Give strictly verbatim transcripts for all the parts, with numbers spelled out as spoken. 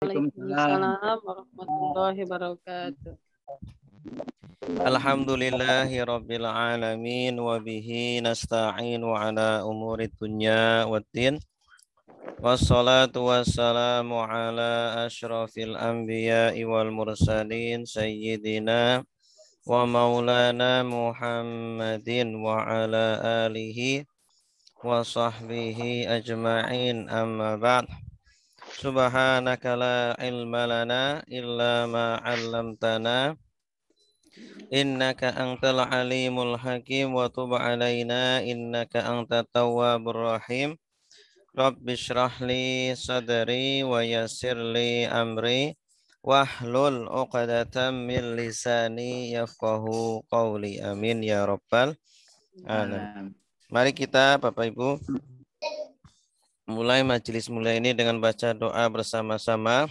Waalaikumsalam warahmatullahi wabarakatuh. Alhamdulillahi rabbil alamin wa bihi nasta'inu ala umuri dunya waddin. Wassalatu wassalamu ala asyrafil anbiya'i wal mursalin sayyidina wa maulana Muhammadin wa ala alihi wa sahbihi ajma'in, amma ba'd. Subhanaka la ilma lana illa ma 'allamtana innaka antal alimul hakim wa tub 'alaina innaka antat tawwabur rahim. Rabbi shrah li sadri wa yassir li amri wahlul 'uqdatam min lisani yafqahu qawli. Amin ya rabbal alamin. Mari kita Bapak Ibu mulai majelis mulia ini dengan baca doa bersama-sama.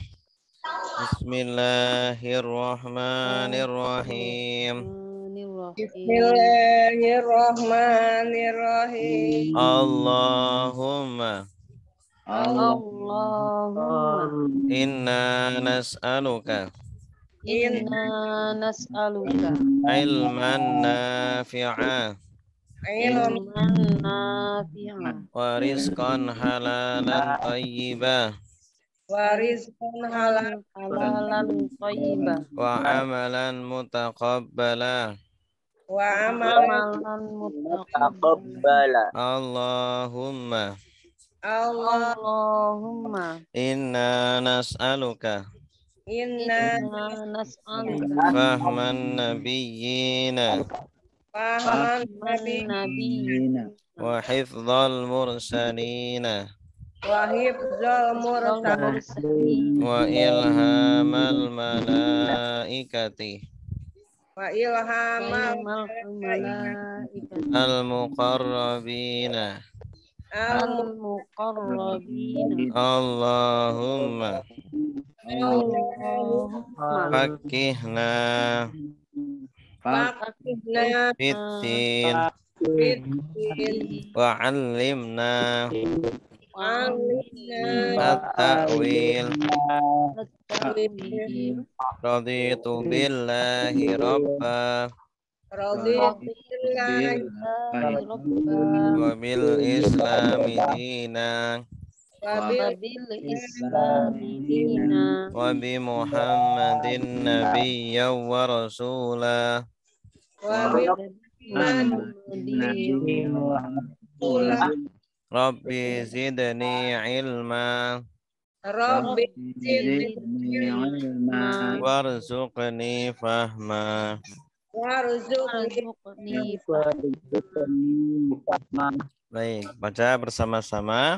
Bismillahirrahmanirrahim. Bismillahirrahmanirrahim. Allahumma Allahumma inna nas'aluka inna nas'aluka ilman nafi'a ilman nafi'a wa rizqan halalan thayyibah wa rizqan halal halalan thayyibah wa amalan mutaqabbala wa amalan mutaqabbala. Allahumma Allahumma inna nas'aluka inna nas'aluka fahman nabiyyina fahman nabiyyina wa hifdzal mursalina wa hifdzal mursalin wa ilhamal malaikati wa ilhamal malaikati al-muqarrabina al-muqarrabin. Allahumma Allahumma fakihna fakihna fitin fiddin wa 'allimna wa'allimna at-ta'wil at-ta'wil raditu billahi rabba raditu billahi rabba wa bil islami dina wa bil islami dina wa bi Muhammadin nabiyyan wa rasula wa bi Muhammadin rasulah. Rabbi zidni ilma Rabbi zidni ilma warzuqni fahma. warzuqni Baik, baca bersama-sama.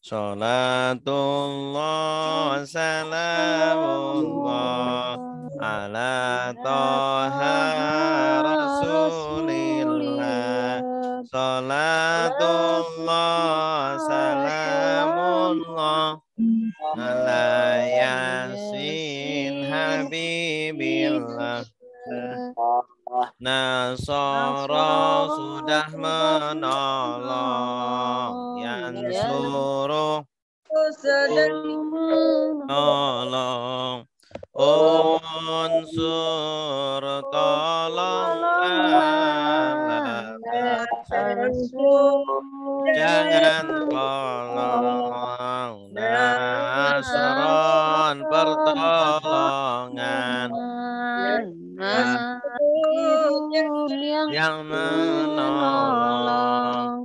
Salatullah salamullah ala toha rasulillah. Salatullah salamullah ala yasin habibillah. Nasara sudah menolong, yansuru tolong, unsur tolonglah, jangan tolong, nasron pertolongan, yang menolong,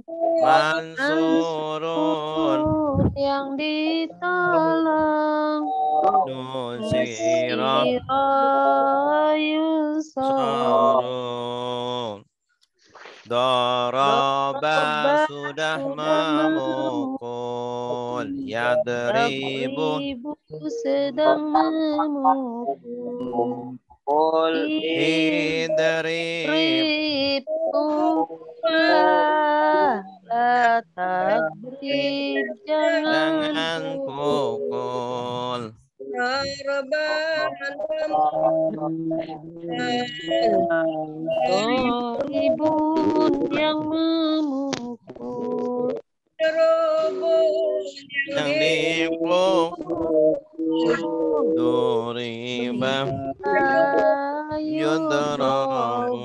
mansurun yang ditolong, nusirah yusarun, daraba sudah memukul, yadribu sedang memukul, idrib la tagrib jangan pukul, Doribun yang memukul, yang dipukul, duriba yudrabu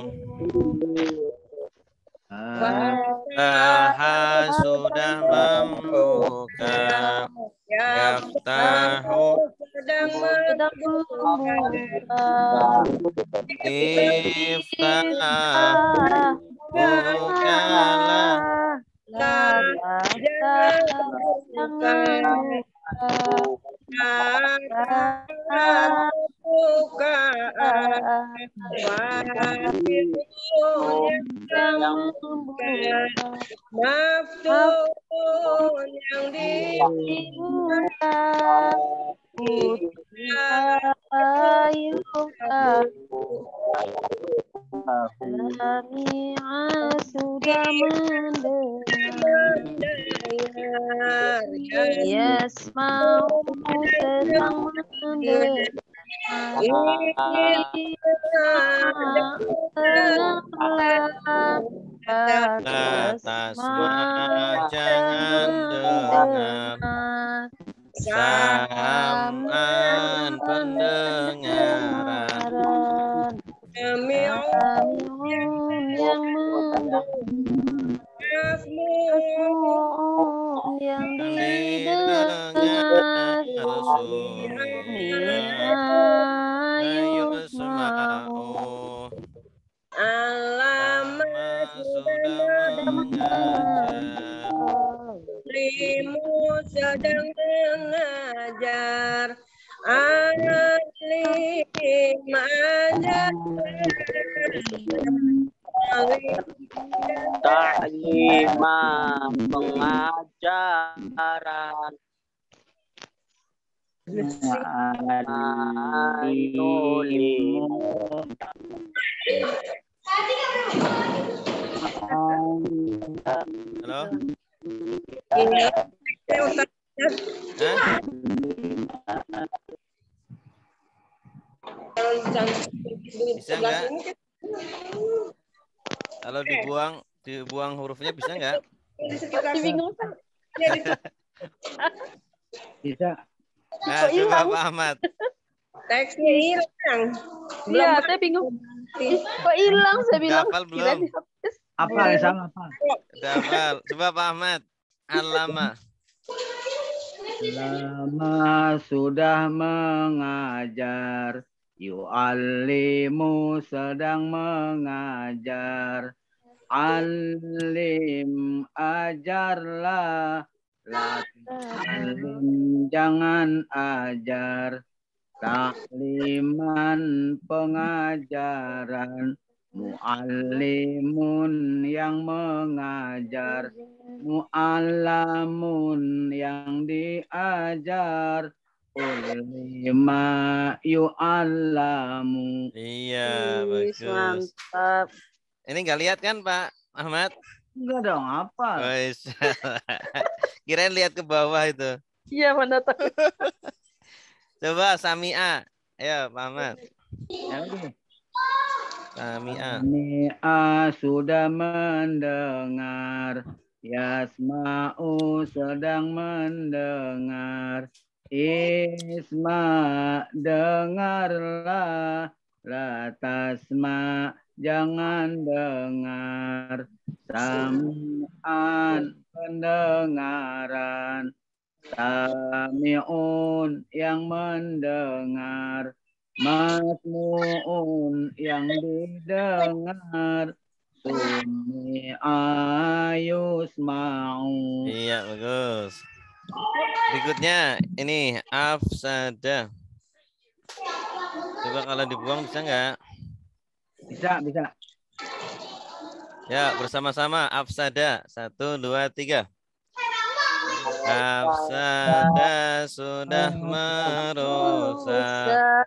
Taha sudah membuka Yaftahu sedang membuka Iftah Bukalah Maftun yang dibuka Sami'a sudah mendengar, Yasma'u sedang mendengar, La tasma jangan dengar Sam'an pendengaran Sami'un yang mendengar, Masmu'un yang didengar, Sami'a yusma'u Alamat sudah mengajar Limu sedang mengajar Alim ajar Ta'limah pengajaran Halo? Ini Hah? Bisa nggak? Kalau dibuang dibuang hurufnya bisa nggak? bingung kan? Bisa. Nah, coba Pak Ahmad. teksnya hilang. Iya, saya bingung. Ih, kok hilang? Saya bilang. Hafal belum? Kira dihapus. Apa sama apa? Udah hafal. Coba Pak Ahmad. Alama. Lama sudah mengajar, yu'allimu sedang mengajar, alim ajarlah, la alim jangan ajar, takliman pengajaran, mu'allimun yang mengajar, mu'allamun yang diajar, ulima yu'allamu. Iya, Wih, bagus. mantap. Ini nggak lihat kan Pak Ahmad? Enggak dong, apa? Wais. Kirain lihat ke bawah itu. Iya, mana tahu. Coba Sami'a. Ayo Pak Ahmad. Ya, lagi. Sami'a. Sami'a sudah mendengar, Yasma'u sedang mendengar, Isma dengarlah, la tasma jangan dengar, Sam'an pendengaran, Sami'un yang mendengar, Masmu'un yang didengar, Sumi'a yusma'u. Iya, bagus. Berikutnya ini afsada. Coba kalau dibuang bisa nggak? Bisa, bisa. Ya, bersama-sama afsada. Satu, dua, tiga. Afsada sudah merusak.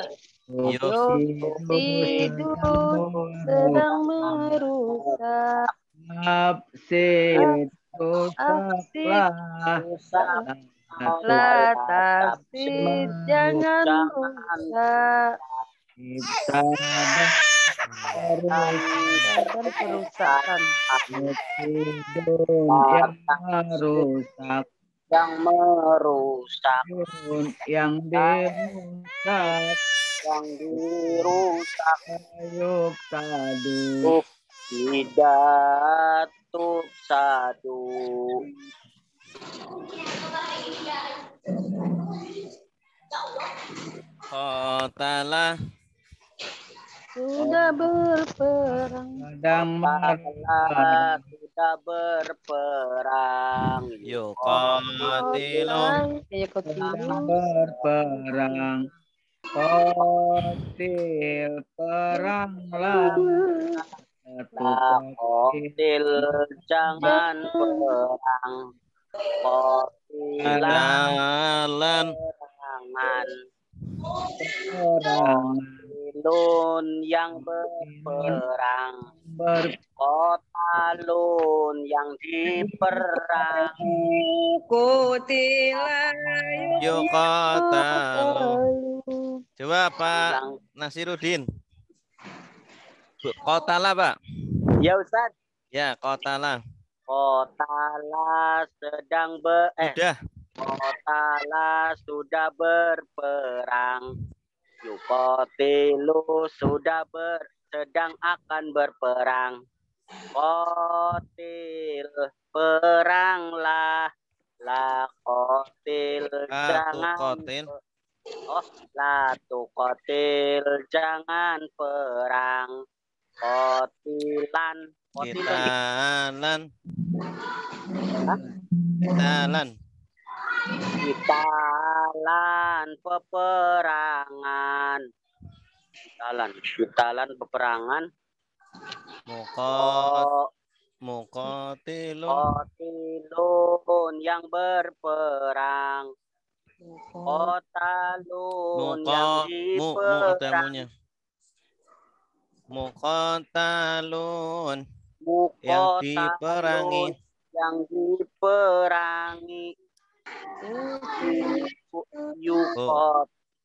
Yufsidu sedang merusak. Absid rusaklah. La tafsid jangan rusak. Ibtadah Dan kerusakan. Mufsidun yang merusak. yang merusak, yang dirusak, yang dirusak, ayub tadu, tidak tuk sadu. Qatala Sudah berperang. sedang Kala berperang, sudah berperang. yuqatilu Ya kau sedang tilu. berperang, kotil peranglah, satu kotil Kotil jangan perang. Kotilan jalan perangan. perang, Kotilun yang berperang. ber Kotalun yang diperang. Kutilayu yuqatalu. Coba Pak Ulang. Nasiruddin. Bu, Qatala Pak. Ya Ustaz. Ya, qatala. Kotala sedang ber eh Sudah. Kotala sudah berperang. Yukotilu sudah ber sedang akan berperang. Kotil peranglah, la kotil Atu jangan qatil. oh la tu kotil jangan perang. Kotilan kotilan Kitalan. Kitalan. Kitalan peperangan. Kitalan, kitalan peperangan. Muqat Oh, muqatilun. kotilun yang berperang. Kotalun yang Muqa mu mu ada diperang. munya. Muqatalun yang Mukotalun diperangi. yang diperangi. Yukot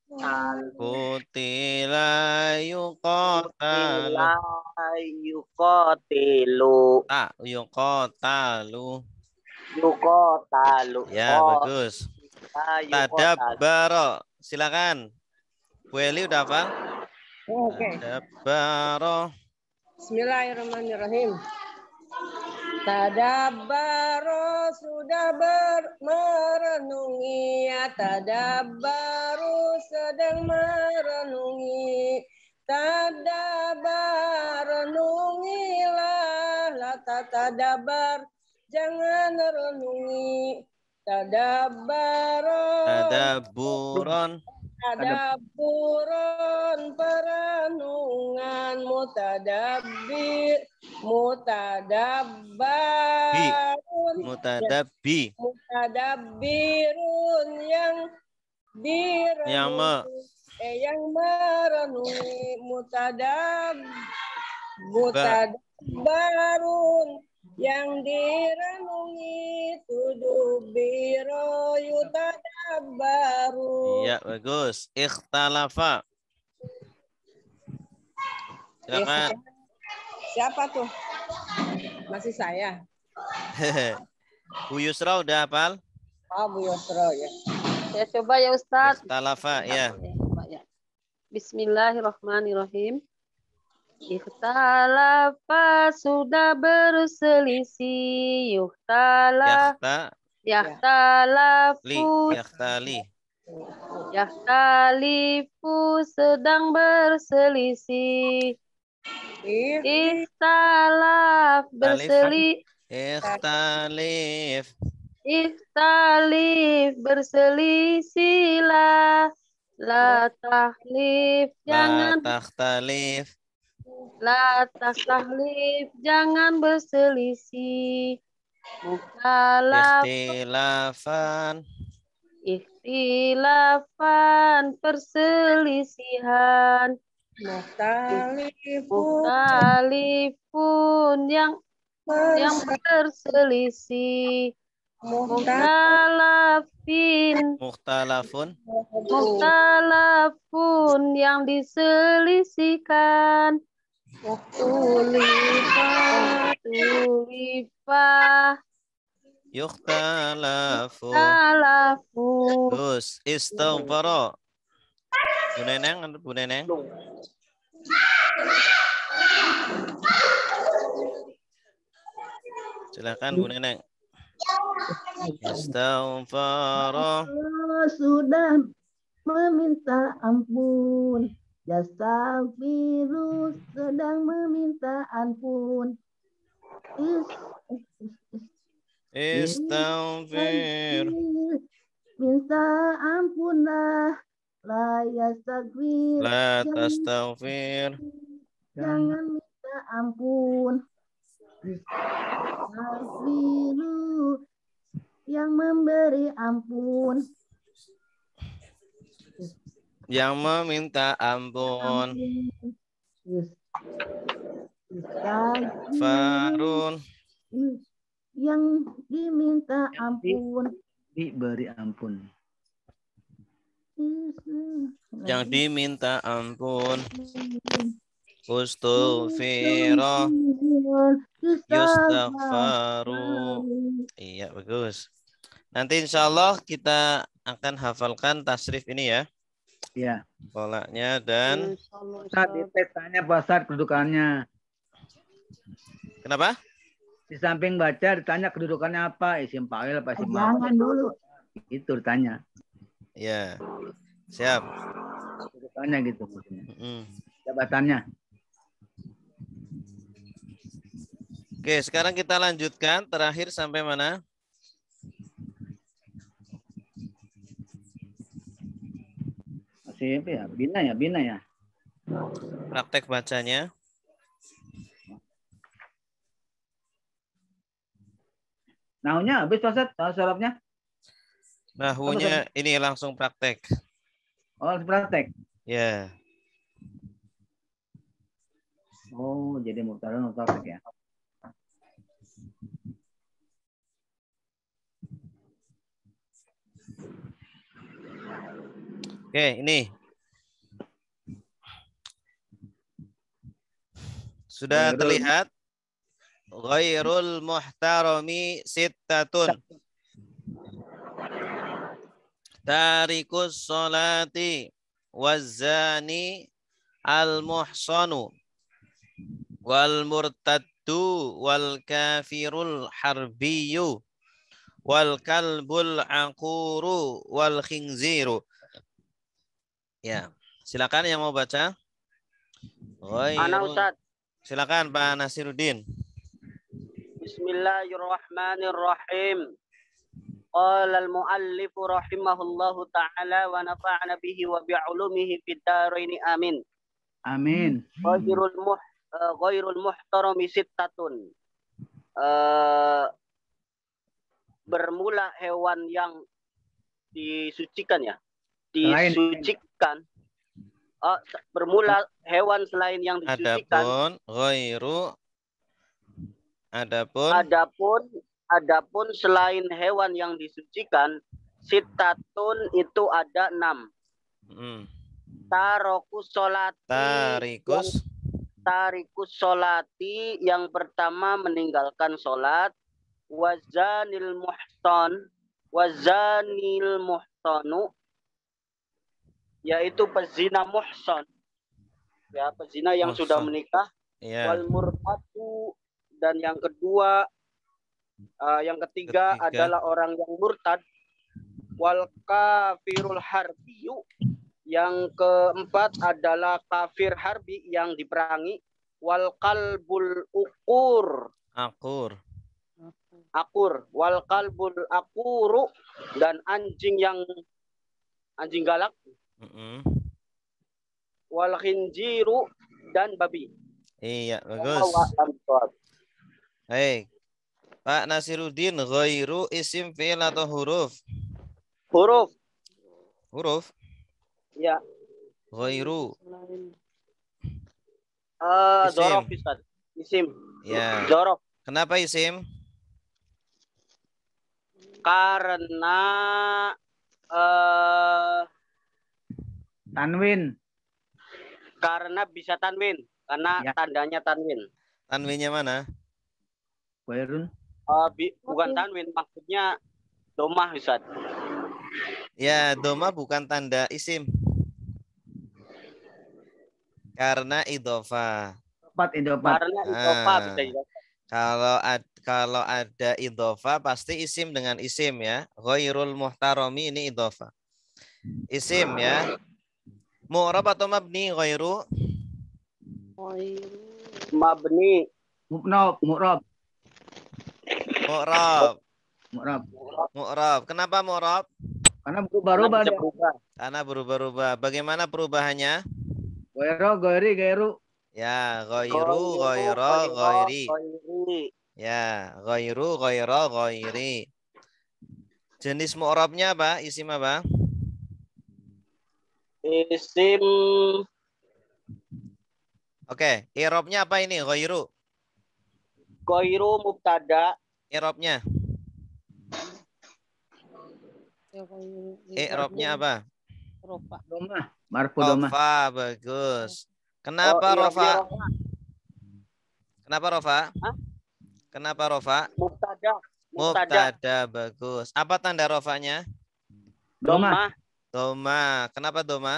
Kutila yuqatalu. yukotilu Tak yuqatalu. yukotalu Ya, bagus. Tadabbaro. Silakan. Bu Eli udah hafal? Oke. Tadabbaro. Bismillahirrahmanirrahim. Tadabbaro sudah ber merenungi, ya tadabbaru sedang merenungi. Tadabbar renungilah, la tadabar jangan renungi. Tadabbaro Tadabburon. tadabburon perenungan, mutadabbir mutadabbarun Mutadabbi. mutadabbirun yang Yang me. direnungi eh yang merenungi, mutadab mutadabbarun yang direnungi, tudubiro yutadabbaru. Iya, bagus. Ikhtalafa. Silakan. Siapa tuh? Masih saya. Bu Yusra udah hafal? Oh, Bu Yusra ya. Ya coba ya Ustaz. Ikhtalafa, ya. Ya, coba ya. Bismillahirrahmanirrahim. Ikhtalafa sudah berselisih. Yuhtala. Yakhta. Li. Yahtalafu. Yakhtali. Yahtalifu sedang berselisih. Ikhtalaf berseli. Ikhtalif. Ikhtalif berselisihlah. La tahlif La jangan takhtalif. La tahlif jangan berselisih. Mukhalaf Ikhtilafan. ikhtilafan perselisihan. Mukhtalifun Mukhtalifun yang yang berselisih. Mukhtalafin Mukhtalafun. Mukhtalafun yang diselisihkan. Mukhtalifah Tulifah Yukhtalafu. Talafu. Terus istaghfara. Bu Neneng, Bu Neneng. Silakan Bu Neneng. Istaghfara. Sudah meminta ampun. Yastaghfiru sedang meminta ampun. Is, is, is, Istaghfir. minta ampunlah. La yastaghfir. La Jangan, tastaghfir. jangan minta ampun. Yastaghfiru yang memberi ampun. Yang meminta ampun. Farun. Yang diminta ampun. Diberi ampun. Yang diminta ampun. Ustughfira. Yustaghfaru. Iya, bagus. Nanti insya Allah kita akan hafalkan tasrif ini ya. Iya. Polanya dan Ustaz, di tes tanya Pak Ustaz kedudukannya. kenapa? Di samping baca ditanya kedudukannya apa? Isim fa'il apa isim maf'ul? Jangan dulu. Itu ditanya. Ya. Siap. Kedudukannya gitu maksudnya. Mm. Jabatannya. Oke, sekarang kita lanjutkan terakhir sampai mana? Masih apa ya? Bina ya, bina ya. Praktek bacanya. Nahunya habis Pak Ustaz, sarafnya. Nahunya ini langsung praktek. Oh, harus praktek. Ya. Oh, jadi mubtada praktek ya. Oke, ini. Sudah terlihat? Ghairul muhtarami sittatun. Tarikus sholati wazani al-muhsanu wal murtaddu wal kafirul harbiyu wal kalbul aquru wal khinziru. Ya, silakan yang mau baca. Ana Ustaz. Silakan Pak Nasiruddin. Bismillahirrahmanirrahim. Qala al-muallif rahimahullahu ta'ala wa nafa'ana bihi wa bi'ulumihi fid dharain amin. Amin. Ghairul muh uh, ghairul muhtarami sittatun. Uh, bermula hewan yang disucikan ya. Disucikan. Oh, bermula hewan selain yang disucikan. Adapun ghairu Adapun Adapun adapun selain hewan yang disucikan, sittatun itu ada enam. hmm. Tarokus solati. Tarikus. Tarikus solati yang pertama meninggalkan solat. Wazanil muhsan. Wazanil muhsanu. Yaitu pezina muhsan. Ya, pezina yang Muhsan. sudah menikah. Ya. Wal murtadu. Dan yang kedua, uh, yang ketiga, Ketiga. adalah orang yang murtad. Wal kafirul harbiyu. Yang keempat adalah kafir harbi yang diperangi. Wal kalbul ukur. Akur. Akur. Wal kalbul akuru. Dan anjing yang anjing galak. Mm-mm. Wal khinjiru. Dan babi. Iya, bagus. Hei, Pak Nasiruddin, ghairu isim fi'il atau huruf? Huruf. Huruf. Ya. Ghairu. Uh, Isim. Zorof, Ustaz. Isim. Ya. Zorof. Kenapa isim? Karena uh, Tanwin. karena bisa tanwin. Karena Ya. tandanya tanwin. Tanwinnya mana? Ghairun. Uh, bi- bukan tanwin, maksudnya domah Ustaz. Ya, doma bukan tanda isim. Karena idhofah. Empat idopat. Karena idhofah Ah. bisa idhofah. Kalau ad, kalau ada idhofah pasti isim dengan isim ya. Ghairul muhtarami ini idhofah. Isim ya. Mu'rab atau mabni ghairu? Mabni. Mu'rab, mu'rab, Mu'rab. mu'rab. Mu'rab. Kenapa mu'rab? Karena berubah-ubah Bisa dia. berubah. Karena berubah-ubah. Bagaimana perubahannya? Goiro, goiri, gairu. Ya, ghairu, ghaira, ghairi. ghairi. Ya, ghairu, ghaira, ghairi. Jenis mu'rabnya apa? Isim apa? Isim Oke, i'rabnya apa ini? Ghairu. ghairu mubtada. I'rabnya. I'rabnya apa? Doma, marfu doma. Rofa, bagus. Kenapa Oh, rofa? i'rabnya rofa. Kenapa rofa? Hah? Kenapa rofa? Mubtada. Mubtada. Mubtada, bagus. Apa tanda rofanya? Doma, Domah. Doma. Kenapa doma?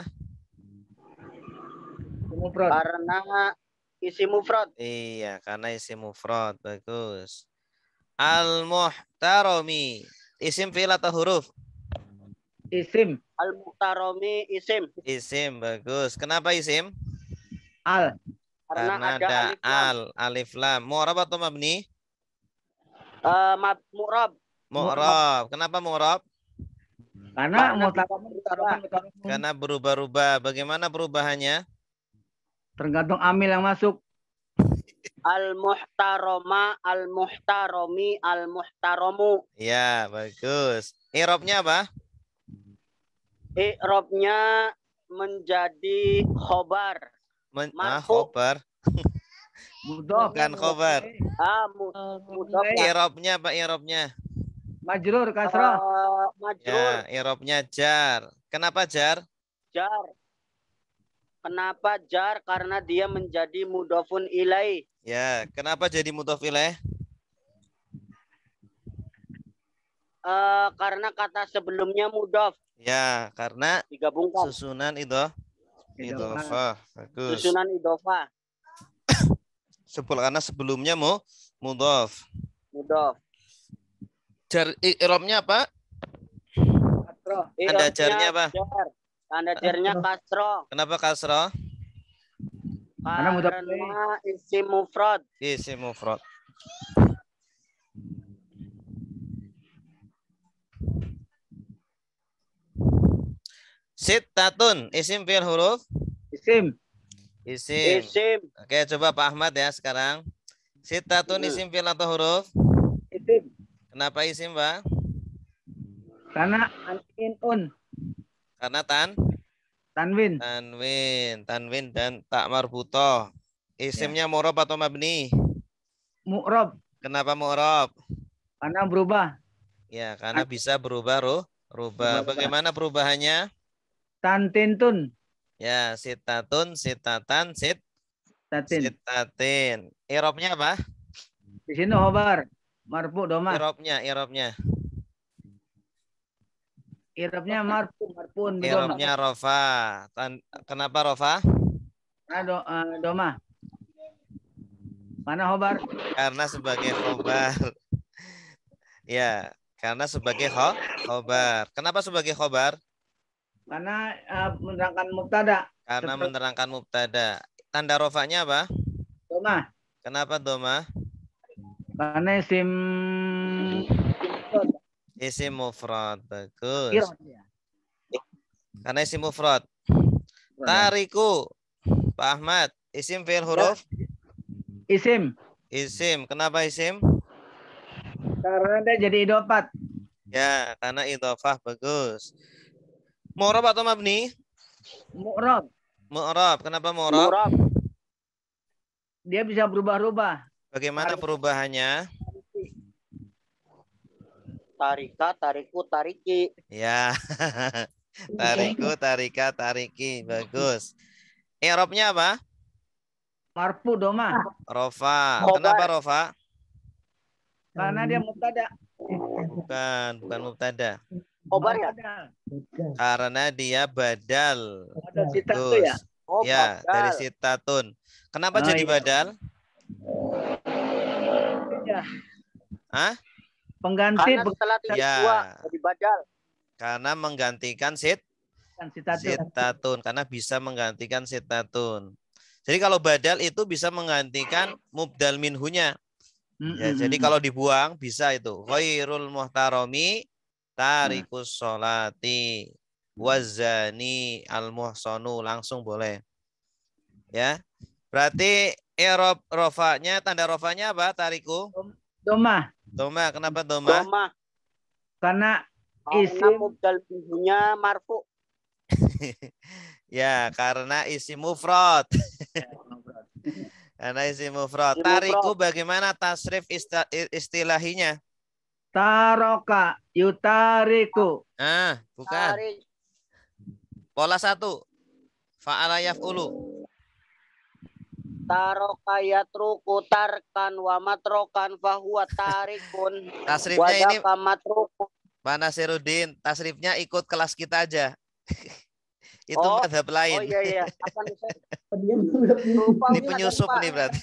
mufrad. Karena isi mufrad. Iya, karena isim mufrad, bagus. Al-muhtarami. Isim fi'il atau huruf? Isim, Al-muhtarami isim. Isim, bagus. Kenapa isim? al, Karena, Karena ada ada alif lam. al, alif lam. Mu'rab atau mabni? Eh, mab mu'rab. Mu'rab. Kenapa mu'rab? karena Karena mu'tarom, mu'tarom, mu'tarom. Karena berubah-ubah. Bagaimana perubahannya? Tergantung amil yang masuk. Al-muhtarama, al-muhtarami, al-muhtaramu. Ya, bagus. I'rabnya apa? I'rabnya menjadi khobar. Men ah, Marfu. khobar. Mudof, Bukan khobar. Ah, mu mudhaf ya. I'rabnya apa i'rabnya? majrur, kasrah. Eh, majrur, Ya, i'rabnya jar. Kenapa jar? jar. Kenapa jar? Karena dia menjadi mudhofun ilai. Ya, kenapa jadi mudhof ilaih? Eh, karena kata sebelumnya mudhaf Ya, karena digabungkan. susunan itu idhofah. Bagus. Susunan idhofah. Sebel karena sebelumnya mu mudhof. Mudhaf. Jar i'rabnya apa? Kasrah. Tanda I'rabnya jarnya apa? jar. Tanda jarnya kasroh. Kenapa kasrah? Karena mudhaf Karena isim mufrad. Isim mufrad. Sittatun, isim fi'il huruf? Isim, Isim. Isim. Oke, coba Pak Ahmad ya sekarang. Sittatun Hmm. isim fi'il atau huruf? isim. Kenapa isim, Pak? Karena anin un, Karena tan tanwin, tanwin, tanwin dan tak marbutoh. Isimnya mu'rab atau mabni? mu'rab. Kenapa mu'rab? Karena berubah. Ya, karena bisa berubah ruh, rubah. Berubah. Bagaimana perubahannya? Tantintun, Ya, sitatun, sitatan, sit, tatin. sitatin. Irobnya apa? Di sini khobar, marfu doma. Irobnya, irobnya. Irabnya marfu, marfuun doma. Irobnya rofa. Tan- Kenapa rofa? Karena do, eh, doma. Mana khobar? Karena sebagai khobar. Ya, karena sebagai kho, khobar. Kenapa sebagai khobar? Karena eh, menerangkan mubtada, Karena Seperti- menerangkan mubtada. Tanda rofanya apa? doma. Kenapa doma? Karena isim Isim mufrad. Bagus. Irab ya. Karena isim mufrad. Tariku. Pak Ahmad. Isim fi'il huruf? Isim. Isim. Kenapa isim? Karena dia jadi idopat. Ya, karena idhofah. Bagus. Mu'rab atau mabni? Mu'rab. Mu'rab. Kenapa mu'rab? Murab. Dia bisa berubah-ubah. Bagaimana perubahannya? Tarika, tariku, tariki. Ya. Tariku, tarika, tariki. Bagus. I'rabnya apa? Marfu doma. Rofa. Khobar. Kenapa rofa? Karena dia mubtada. Bukan, bukan mubtada. Khobar ya? Badal. Karena dia badal. Ada sita tuh ya? Bagus. Oh, Ya, dari badal. sitatun. Kenapa Oh, jadi iya. badal? Ya. Hah? Pengganti Karena setelah titik Ya. dua jadi badal. Karena menggantikan sit bukan sita tuh. sitatun. Karena bisa menggantikan sitatun. Jadi kalau badal itu bisa menggantikan mubdal minhunya. Ya, Mm-mm. jadi kalau dibuang bisa itu. Ghairul muhtarami tarikus sholati wazani al muhsanu, langsung boleh. Ya. Berarti i'rab rofanya, tanda rofanya apa tariku? Doma. Doma, kenapa doma? Doma. Karena Karena isim mubdal minhunya marfu. Ya, karena isim mufrad. Karena isim mufrad. Isim Tariku mufrad. bagaimana tasrif ista- istilahinya? taroka yutariku. Ah, bukan. Tarik. Pola satu. Fa'ala yaf'ulu. Taroka yatruku tarkan wa matrokan fahuwa tarikun. Tasrifnya ini Wadaka matruku. Pak Nasiruddin, tasrifnya ikut kelas kita aja. Itu Oh, madhab lain. Oh iya iya. Apa nih saya? Diam. Lupa Ini Ustaz, penyusup Pak. nih berarti.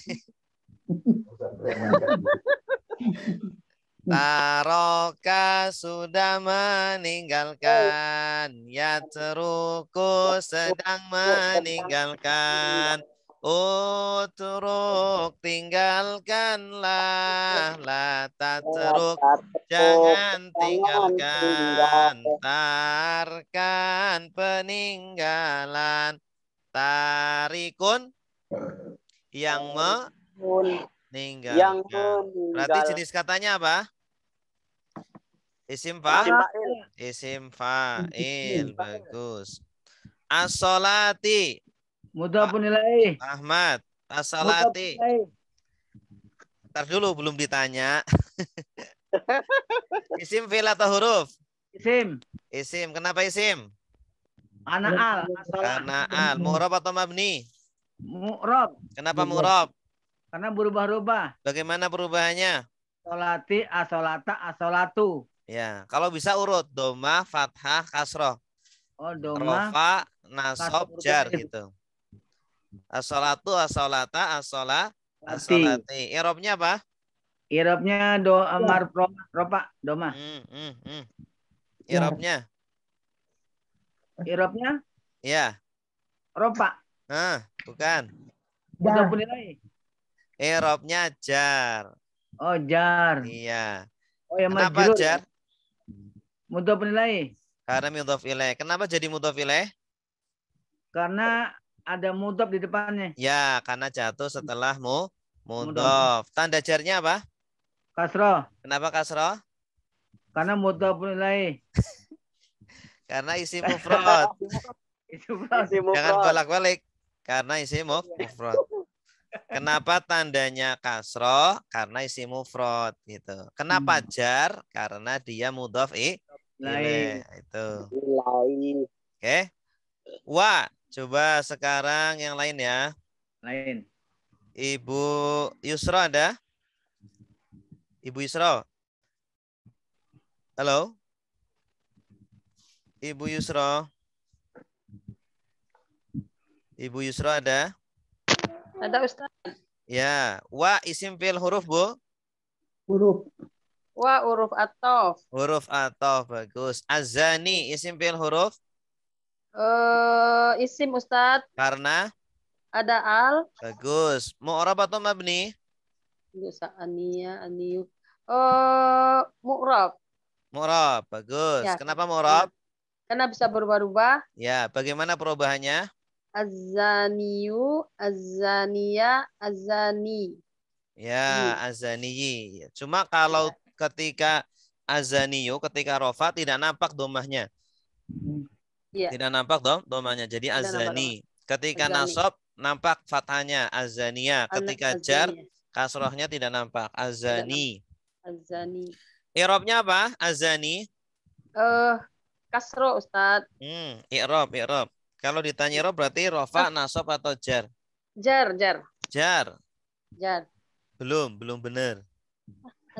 Taroka sudah meninggalkan, yatruku sedang meninggalkan, utruk tinggalkanlah, la tatruk jangan tinggalkan, tarkan peninggalan, tarikun yang meninggalkan. Yang Berarti meninggal. jenis katanya apa? Isim Isim fa? fa'il. Isim fa'il. Bagus. As-sholati. Mudhafun ilaih. Ahmad. Mudhafun As-sholati. ilaih. Ntar dulu belum ditanya. Isim fi'il atau huruf? Isim. Isim. Kenapa isim? Ana al. Asalah. Karena al. Mu'rab atau mabni? Mu'rob. Kenapa mu'rab? Karena berubah-ubah. Bagaimana perubahannya? Solati, asolata, asolatu. Ya, kalau bisa urut. Doma, fathah, kasroh. Oh, doma. Rofa, nasob, kasroh, jar alif. gitu. As-sholatu, as-sholata, as-shola, Lati. as-sholati. Irobnya apa? Irabnya do amar ropa, ropa doma. Hmm, hmm, hmm. Irobnya? Irabnya Ya. ropa. Nah, bukan. Mudhafun ilaih. Irobnya jar. Oh, jar. Iya. Oh, ya Kenapa majrur. jar? Mudhafun ilaih. Karena mudhof ilaih. Kenapa jadi mudhof ilaih? Karena ada mudhaf di depannya. Ya, karena jatuh setelah mu mudhof. Tanda jarnya apa? Kasroh. Kenapa kasroh? Karena mudhafun ilaih. Karena isi mufrad. Itu bro. Isim Jangan mufrad. bolak-balik. Karena isi muf- mufrad. Kenapa tandanya kasroh? Karena isi mufrad gitu. Kenapa jar? Karena dia mudhof i ilaih. Itu. Ilahi. Oke. Wa, coba sekarang yang lain ya. Lain. Ibu Yusra ada? Ibu Yusra. Halo? Ibu Yusra. Ibu Yusra ada? Ada Ustaz. Ya. Wa isim fi'il huruf, Bu? Huruf. Wa huruf atof. Huruf atau bagus. Azani isim fi'il huruf? Eh isim Ustaz. Karena? Ada al. Bagus. Mu'rab atau mabni? Bisa ania, aniu. Eh mu'rab. Mu'rab. Bagus. Ya. Kenapa mu'rab? Karena bisa berubah-ubah. Ya. Bagaimana perubahannya? Azaniyu, azania, azani. Ya, azaniyi. Cuma kalau ketika azaniyu, ketika rofa tidak nampak domahnya. Iya. Tidak nampak dom, domahnya. Jadi Tidak nampak azani. Ketika Azani. nasob nampak fathahnya azania. Ketika jar Azania. kasrohnya tidak nampak azani. Azani. I'rabnya apa? Azani. Eh kasro Ustaz. Hmm, i'rab, i'rab. Kalau ditanya i'rab berarti rofa, nasob atau jar? Jar, jar, Jar. jar. Belum, belum benar.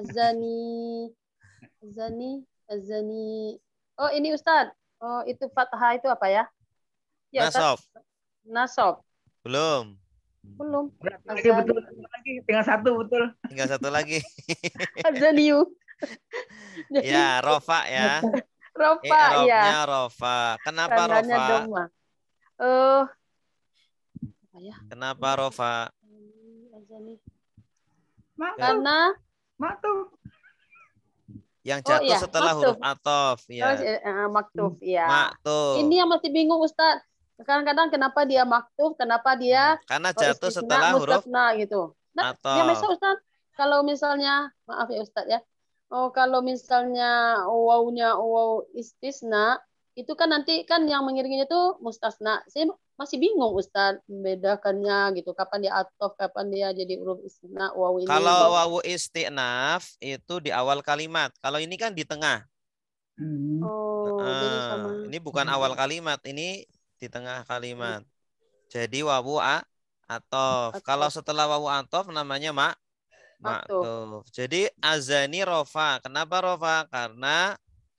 Azani. Azani. Azani. Oh, ini Ustadz. Oh, itu fathah itu apa ya? Ya, Nasob. Nasob. Belum. Belum. Lagi betul lagi, tinggal satu betul. Tinggal satu lagi. Azaniu. Ya, rofa ya. Rofa, I'rabnya ya. rofa. Kenapa Tandanya rofa? doma. Eh, apa ya? Kenapa rofa? Azani. Maktuf. Karena Maktuf. Yang Oh, jatuh iya, setelah maktuf. huruf atof. oh, Ya. eh, maktuf, ya. Maktuf. Ini yang masih bingung Ustadz. Kadang-kadang kenapa dia maktuf, kenapa dia Hmm, Karena oh, jatuh istisna, setelah huruf mustasna gitu. Nah, atof. ya misal Ustadz, kalau misalnya, maaf ya Ustadz ya, oh kalau misalnya wawunya waw istisna, itu kan nanti kan yang mengiringinya itu mustasna. Saya masih bingung Ustadz membedakannya gitu. Kapan dia atof, kapan dia jadi huruf istisna, waw ini. Kalau gitu. wawu istinaf itu di awal kalimat. Kalau ini kan di tengah. Oh, Eh, jadi sama. Ini bukan awal kalimat, ini di tengah kalimat. Jadi wawu a atof. Atof. Kalau setelah wawu atof namanya mak Maktuf. maktuf. Jadi azani rofa. Kenapa rofa? Karena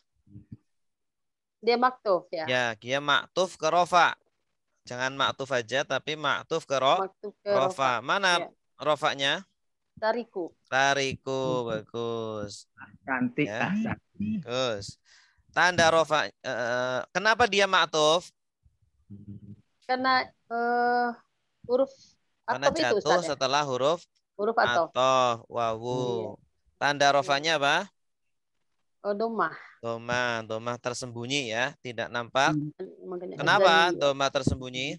Dia maktuf ya. ya dia maktuf ke rofa. Jangan maktuf aja, tapi maktuf ke ro, Maktuf ke rofa. rofa. Mana Ya. rofanya? Tariku. Tariku, bagus. Cantik. Ya. Ah, cantik. Bagus. Tanda rofa. eh, kenapa dia maktuf? Karena eh, huruf Karena atof itu jatuh Ustaz ya? setelah huruf Huruf atof. atof, wawu. Tanda rofanya apa? Oh, domah. Doma, doma tersembunyi ya, tidak nampak. Makanya Kenapa azani. doma tersembunyi?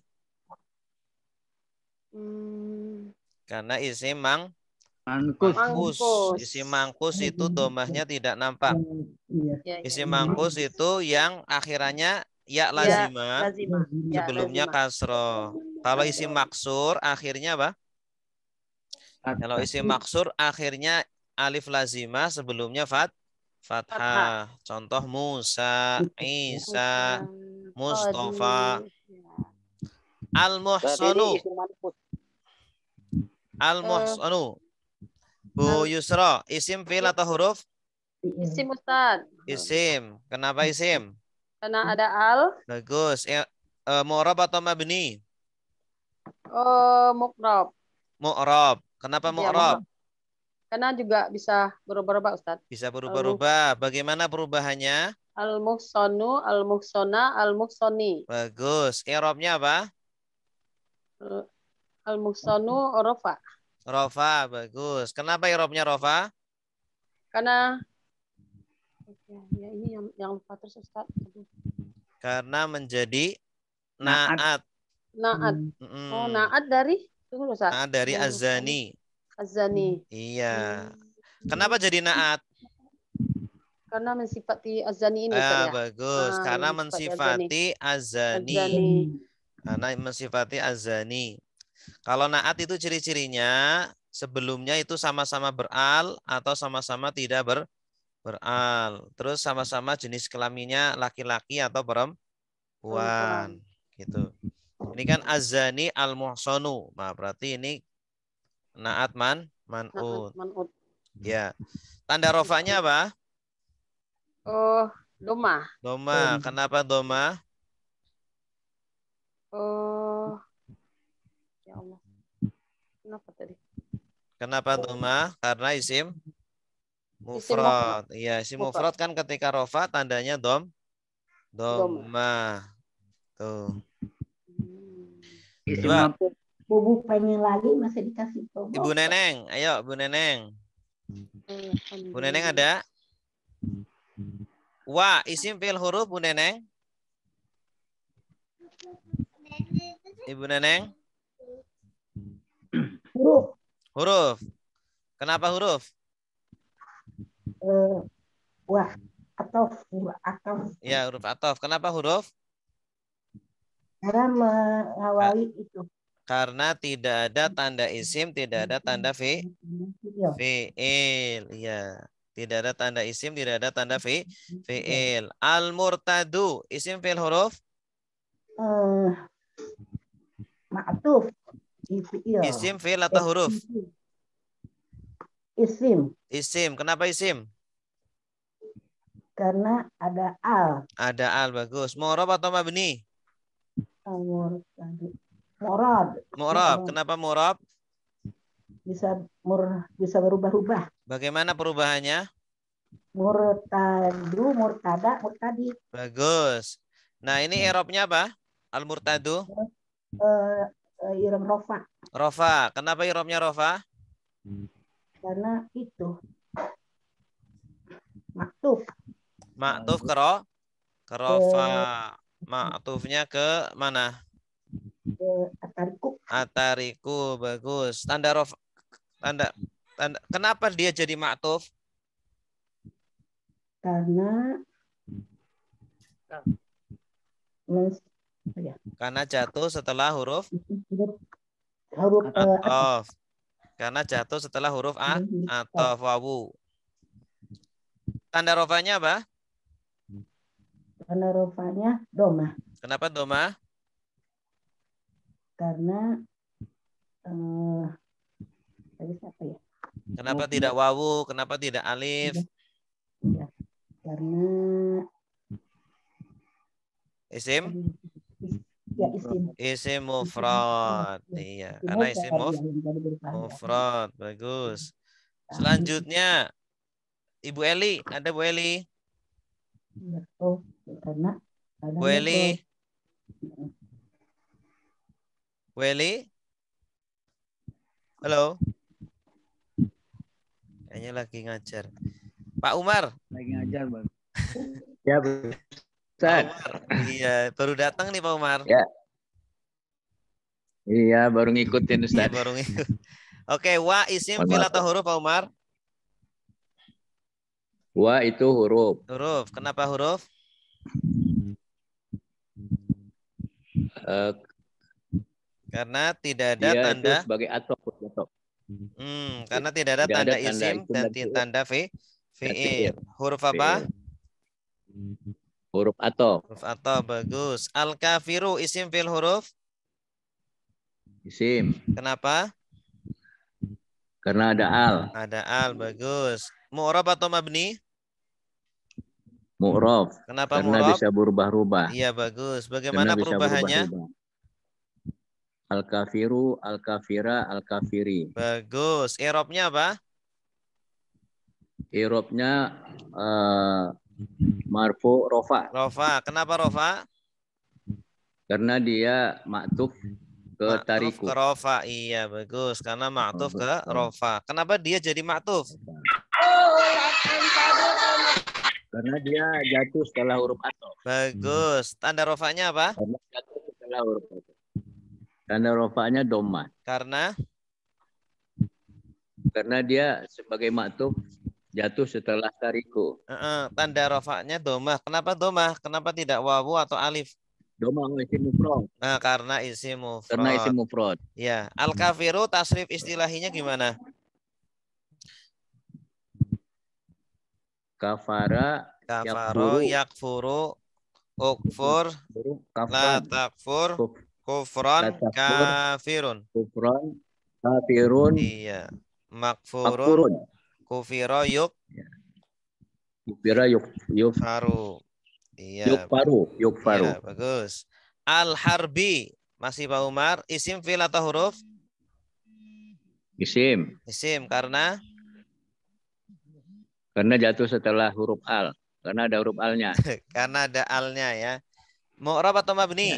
Hmm, Karena isim mang Mangkus. mangkus. Mangkus. Isim mangkus itu domahnya tidak nampak. ya, ya, Isim ya. mangkus itu yang akhirannya ya Ya, lazimah, lazimah. Ya, sebelumnya lazimah. kasroh. Kalau isim maksur akhirnya apa? Kalau isim maksur akhirnya alif lazimah, sebelumnya fat fathah. Fathah. Contoh Musa, Isa, Mustafa. Aduh. Ya. Berarti ini Al-Muhsanu. isim manqus. Al-Muhsanu. Bu Yusra, isim fi'il atau huruf? Isim Ustaz. Isim. Kenapa isim? Karena ada al. Bagus. E, e, mu'rab atau mabni? Oh, mukrab. Mu'rab. Kenapa Ya, mu'rab? mukrab. Karena juga bisa berubah-ubah Ustaz. Bisa berubah-ubah. Bagaimana perubahannya? Al-muhsanu, al-muhsona, al-muhsoni. Bagus. I'rabnya apa? Al-muhsanu rofa. Rofa. Bagus. Kenapa i'rabnya rofa? Karena ya ini yang yang lupa terus Ustaz. Karena menjadi Naat. naat. Naat. Mm-mm. Oh, naat dari tunggu Ustaz. Naat dari Yang azani. Azani. Iya. Kenapa jadi naat? Karena mensifati azani ini Ah, Ustaz ya. bagus. Ah, Karena mensifati mensifati azani. Azani. Karena mensifati azani. Kalau naat itu ciri-cirinya sebelumnya itu sama-sama beral atau sama-sama tidak ber beral. Terus sama-sama jenis kelaminnya laki-laki atau perempuan. Gitu. Ini kan azani al-muhsanu. Nah, berarti ini naat man man'ut. Man'ut. Ya. Tanda rofanya apa? Oh, doma. Doma. Kenapa doma? Oh, ya Allah. Kenapa tadi? Kenapa doma? Karena isim Isim mufrad. Iya, isim Mufrad. mufrad kan ketika rofa tandanya dom doma. Tuh. Isim Coba. mampu. Bubuk pengen lagi masih dikasih tombol. Ibu Neneng, ayo Bu Neneng. Bu Neneng ada? Wa, isim fi'il huruf Bu Neneng. Ibu Neneng? Huruf. Huruf. Kenapa huruf? Eh, wah, atau atau Ya, huruf atof. Kenapa huruf? cara mengawali itu. Karena tidak ada tanda isim, tidak ada tanda fi, Iya. fi'il. Iya. Tidak ada tanda isim, tidak ada tanda fi, fi'il. Al-murtadu, isim fi'il huruf? Eh, maktuf. Iya. Isim fi'il atau huruf? Isim. Isim. Kenapa isim? Karena ada al. Ada al, bagus. Mu'rab atau mabni? Amor tadi. Murad. Mu'rab. Kenapa mu'rab? Bisa mur bisa berubah-ubah. Bagaimana perubahannya? Murtadu, murtada, murtadi. Bagus. Nah, ini i'rabnya apa? Al-murtadu. Eh, eh, Iram rofa. Rofa. Kenapa i'rabnya rofa? Karena itu maktuf. Ma'tuf ke ro? Ke rofa. Ma'tufnya ke mana? Eh, atariku. Atariku. Bagus. Tanda rofa. Tanda, tanda. Kenapa dia jadi ma'tuf? Karena mens, ya, Karena jatuh setelah huruf huruf eh, atof. Karena jatuh setelah huruf a atau wawu. Tanda rofanya apa? Karena rofanya doma. Kenapa doma? Karena eh, tadi siapa ya? Kenapa tidak wawu? Kenapa tidak alif? Ya, karena Isim? ya isim. Isim mufrad. Iya, karena isim muf mufrad. Bagus. Selanjutnya Ibu Eli, ada Bu Eli? Oh, karena Bu Eli? Bu Eli? Halo? Kayaknya lagi ngajar. Pak Umar? Lagi ngajar, Bang. Ya, Pak Umar. Iya, baru datang nih Pak Umar. Ya. Iya, baru ngikutin Ustaz. Iya, baru ngikut. Oke, wa isim Mohon fil maaf. atau huruf Pak Umar? Wa itu huruf. Huruf. Kenapa huruf? Eh, Karena tidak ada dia tanda. itu sebagai atop. atop. Hmm, karena tidak ada Tidak ada tanda tanda isim isim dan dan fi'il. tanda fi Dan fi'il. fi'il. Huruf apa? Fi'il. Huruf atop. Huruf atau bagus. Al kafiru isim fil huruf. Isim. Kenapa? Karena ada al. Ada al, bagus. Mu'rab atau mabni? Mu'raf. Kenapa Karena mu'rab? bisa berubah-ubah. Iya, bagus. Karena Bagaimana bisa perubahannya? berubah-ubah. Al-kafiru, al-kafira, al-kafiri. Bagus. I'rabnya apa? I'rabnya uh, marfu rofa. Rofa. Kenapa rofa? Karena dia maktuf ke Ma'tuf tariku. ke rofa. Iya, bagus. Karena ma'tuf ke rofa. Kenapa dia jadi ma'tuf? Karena dia jatuh setelah huruf atop. Bagus. Tanda rofanya apa? Karena jatuh setelah huruf atop. Tanda rofanya doma. Karena Karena dia sebagai maktuf jatuh setelah tariku. uh -uh, tanda rofanya domah. Kenapa domah? Kenapa tidak wawu atau alif? Doma isim mufrad. Nah, karena isim mufrad. Karena isim mufrad. Ya, al kafiru tasrif istilahinya gimana? Kafara, Kafaro, yakfuru, ukfur, la takfur, kufron, kafirun. Kufron, kafirun. Iya. Makfurun, kufiro, yuk. Kufira, yuk, yuk. Faru. Iya. Yuk faru, yuk faru. Iya, bagus. Al-harbi. Masih Pak Umar. Isim fil atau huruf? Isim. Isim. Karena? Karena jatuh setelah huruf al. Karena ada huruf alnya. Karena ada alnya ya. Mu'rab atau mabni? Ya.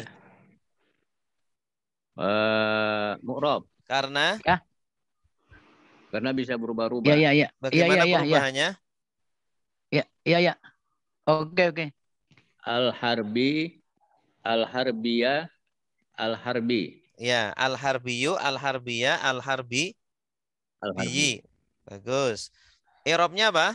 Uh, Mu'rab. Karena? Ya. Karena bisa berubah-ubah. Iya, iya, iya. Bagaimana ya, ya, perubahannya? Iya, iya, iya. Oke, oke. Al-harbi, al-harbiyah, al-harbi. Ya, al-harbiyu, al-harbiyah, al-harbi. Al-harbi. Bagus. I'rabnya apa?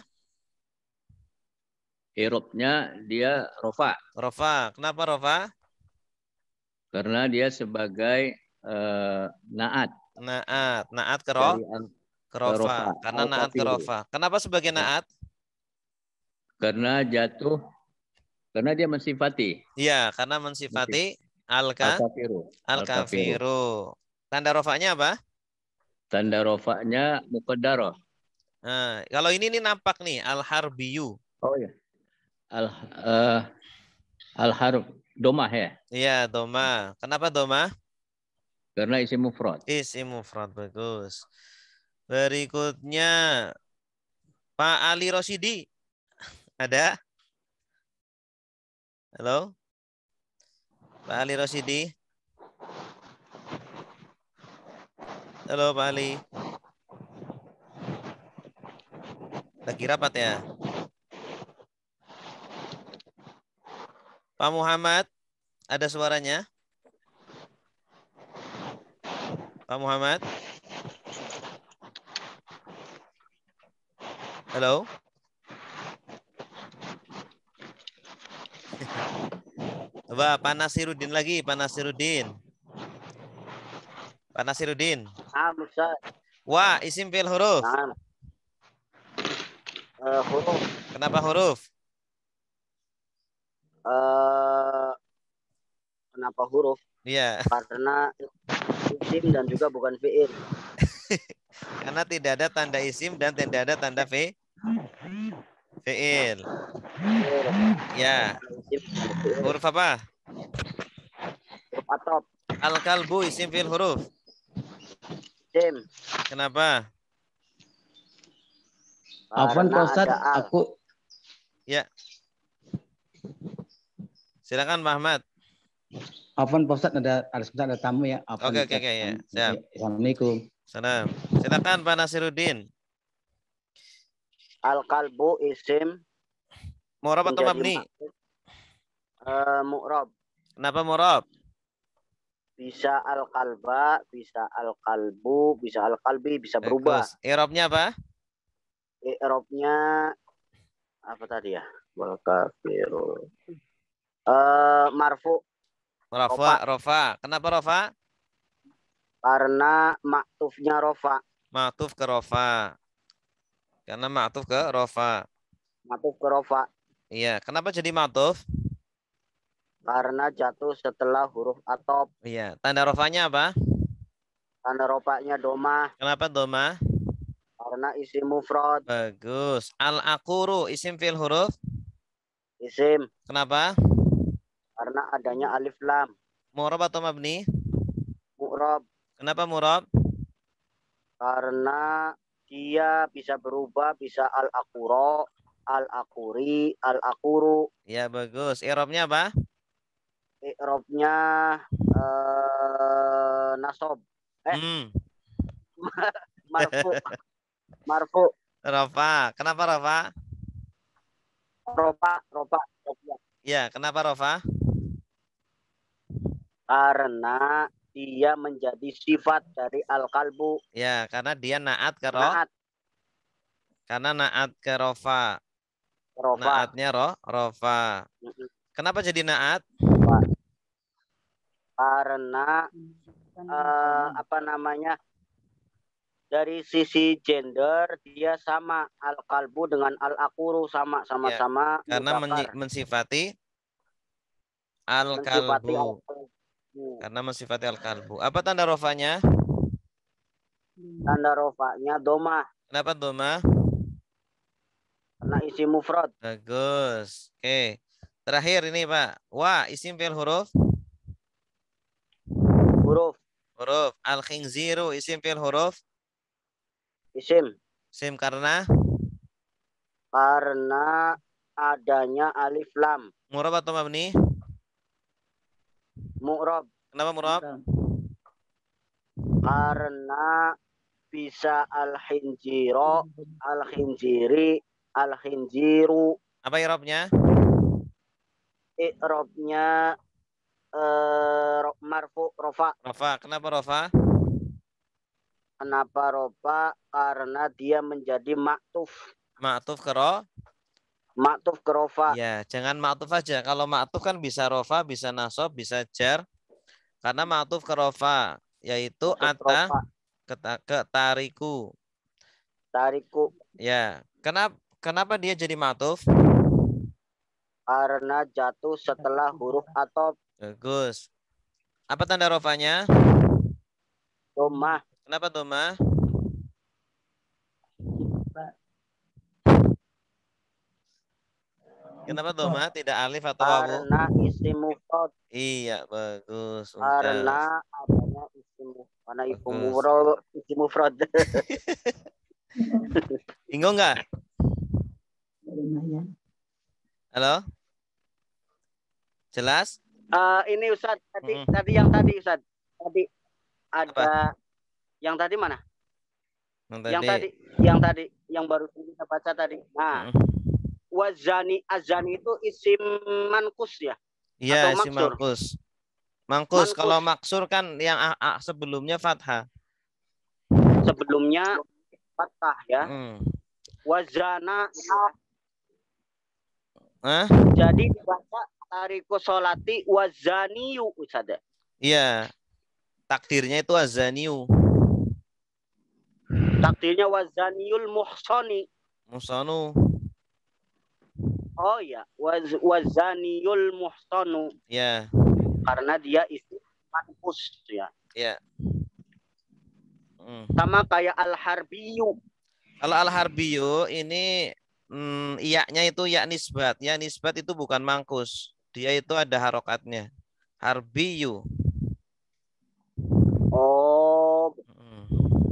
I'rabnya dia rofa. Rofa. Kenapa rofa? Karena dia sebagai uh, naat. Naat. Naat ke roh? Ke rofa. Karena naat ke rofa. Kenapa sebagai naat? Karena jatuh. Karena dia mensifati. Iya, karena mensifati al-ka? Al-kafiru. Al-kafiru. Tanda rofanya apa? Tanda rofanya muqaddarah. Nah, kalau ini nih nampak nih al-harbiyu. Oh ya. Al uh, al-harf domah ya. Iya, doma. Kenapa doma? Karena isim mufrad. Isim mufrad, bagus. Berikutnya Pak Ali Rosidi. Ada? Halo? Pak Ali Rosidi. Halo Pak Ali. Lagi rapat ya? Pak Muhammad, ada suaranya? Pak Muhammad? Halo? Coba Pak Nasiruddin lagi, Pak Nasiruddin. Pak Nasiruddin. Nah, Ustaz. Wah, isim fi'il huruf. Nah. Uh, huruf. Kenapa huruf? Uh, kenapa huruf? Iya. Karena isim dan juga bukan fi'il. Karena tidak ada tanda isim dan tidak ada tanda fi fi'il. Ya. Huruf apa? Huruf atop. Al-kalbu isim fi'il huruf. Isim. Kenapa? Afwan Pak Ustadz, aku ya. Silakan Pak Ahmad. Afwan Pak Ustadz, ada ada sebentar ada tamu ya. Oke oke oke ya. Siap. Assalamualaikum. Salam. Silakan Pak Nasiruddin. Al-kalbu isim Mu'rab atau mabni? Uh, mu'rab. Kenapa mu'rab? Bisa al-kalba, bisa al-kalbu, bisa al-kalbi, bisa berubah. I'rabnya apa? I'rabnya apa tadi ya? Wal kafiru. Uh, marfu. Rofa, rofa. Kenapa rofa? Karena maktufnya rofa. Maktuf ke rofa. Karena maktuf ke rofa. Maktuf ke rofa. Iya. Kenapa jadi maktuf? Karena jatuh setelah huruf atop. Iya. Tanda rofanya apa? Tanda rofanya doma. Kenapa doma? Karena isim mufrad. Bagus. Al-aquru isim fi'il huruf? Isim. Kenapa? Karena adanya alif lam. Mu'rab atau mabni? Mu'rab. Kenapa mu'rab? Karena dia bisa berubah, bisa al-aquro, al-aquri, al-aquru. Ya bagus. I'rabnya apa? I'rabnya uh, nasob. Eh. Hmm. Marfu. Marfu. Rofa. Kenapa rofa? Rofa, rofa. Ya, kenapa rofa? Karena dia menjadi sifat dari al-kalbu. Ya, karena dia naat ke roh. Naat. Karena naat ke rofa. Rofa. Naatnya roh, rofa. Kenapa jadi naat? Karena uh, apa namanya? Dari sisi gender dia sama al-kalbu dengan al-akuru sama sama-sama ya, karena men mensifati al-kalbu. Karena mensifati al-kalbu. Apa tanda rofanya? Tanda rofanya doma. Kenapa doma? Karena isim mufrad. Bagus. Oke. Terakhir ini Pak. Wa isim fi'il huruf? Huruf. Huruf. Al-khinziru isim fi'il huruf? Isim. Isim karena? Karena adanya alif lam. Mu'rab atau mabni? Mu'rab. Kenapa mu'rab? Karena bisa al-khinjiro, al-khinjiri, al-khinjiru. Apa i'rabnya? I'rabnya uh, marfu rofa. Rofa. Kenapa rofa? Kenapa rofa? Karena dia menjadi maktuf. Maktuf ke roh? Maktuf ke rofa. Ya, jangan maktuf aja. Kalau maktuf kan bisa rofa, bisa nasob, bisa jar. Karena maktuf ke rofa, yaitu ata ke, ke tariku. Tariku. Ya, kenapa kenapa dia jadi maktuf? Karena jatuh setelah huruf atop. Bagus. Apa tanda rofanya? Domah. Kenapa doma? Kenapa doma? Tidak alif atau wawu? Karena isim mufrad. Iya, bagus. Karena adanya isim karena isim Bagus. mufrad, isim mufrad. Bingung nggak? Lumayan. Halo? Jelas? Uh, ini Ustaz, tadi Mm-mm. tadi yang tadi Ustaz. Tadi ada yang tadi mana? Yang Yang tadi. tadi, yang tadi, yang baru kita baca tadi. Nah, Mm-mm. wazani azani itu isim mankus ya? Iya, Atau si maksur? mangkus. Mangkus. Mankus. Kalau maksur kan yang a -a sebelumnya fathah. Sebelumnya fathah ya. Mm. Wazana. Hah? Jadi dibaca tariku sholati wazaniyu Ustaz. Iya. Takdirnya itu azaniu. Takdirnya wazaniul muhsani. Musanu. Oh ya, waz wazaniul muhsanu. Ya. Karena dia isim mankus ya. Ya. Mm. Sama kayak al-harbiyu. Kalau al-harbiyu ini mm, iyaknya itu ya nisbat. Ya nisbat itu bukan mangkus. Dia itu ada harokatnya. Harbiyu. Oh. Mm.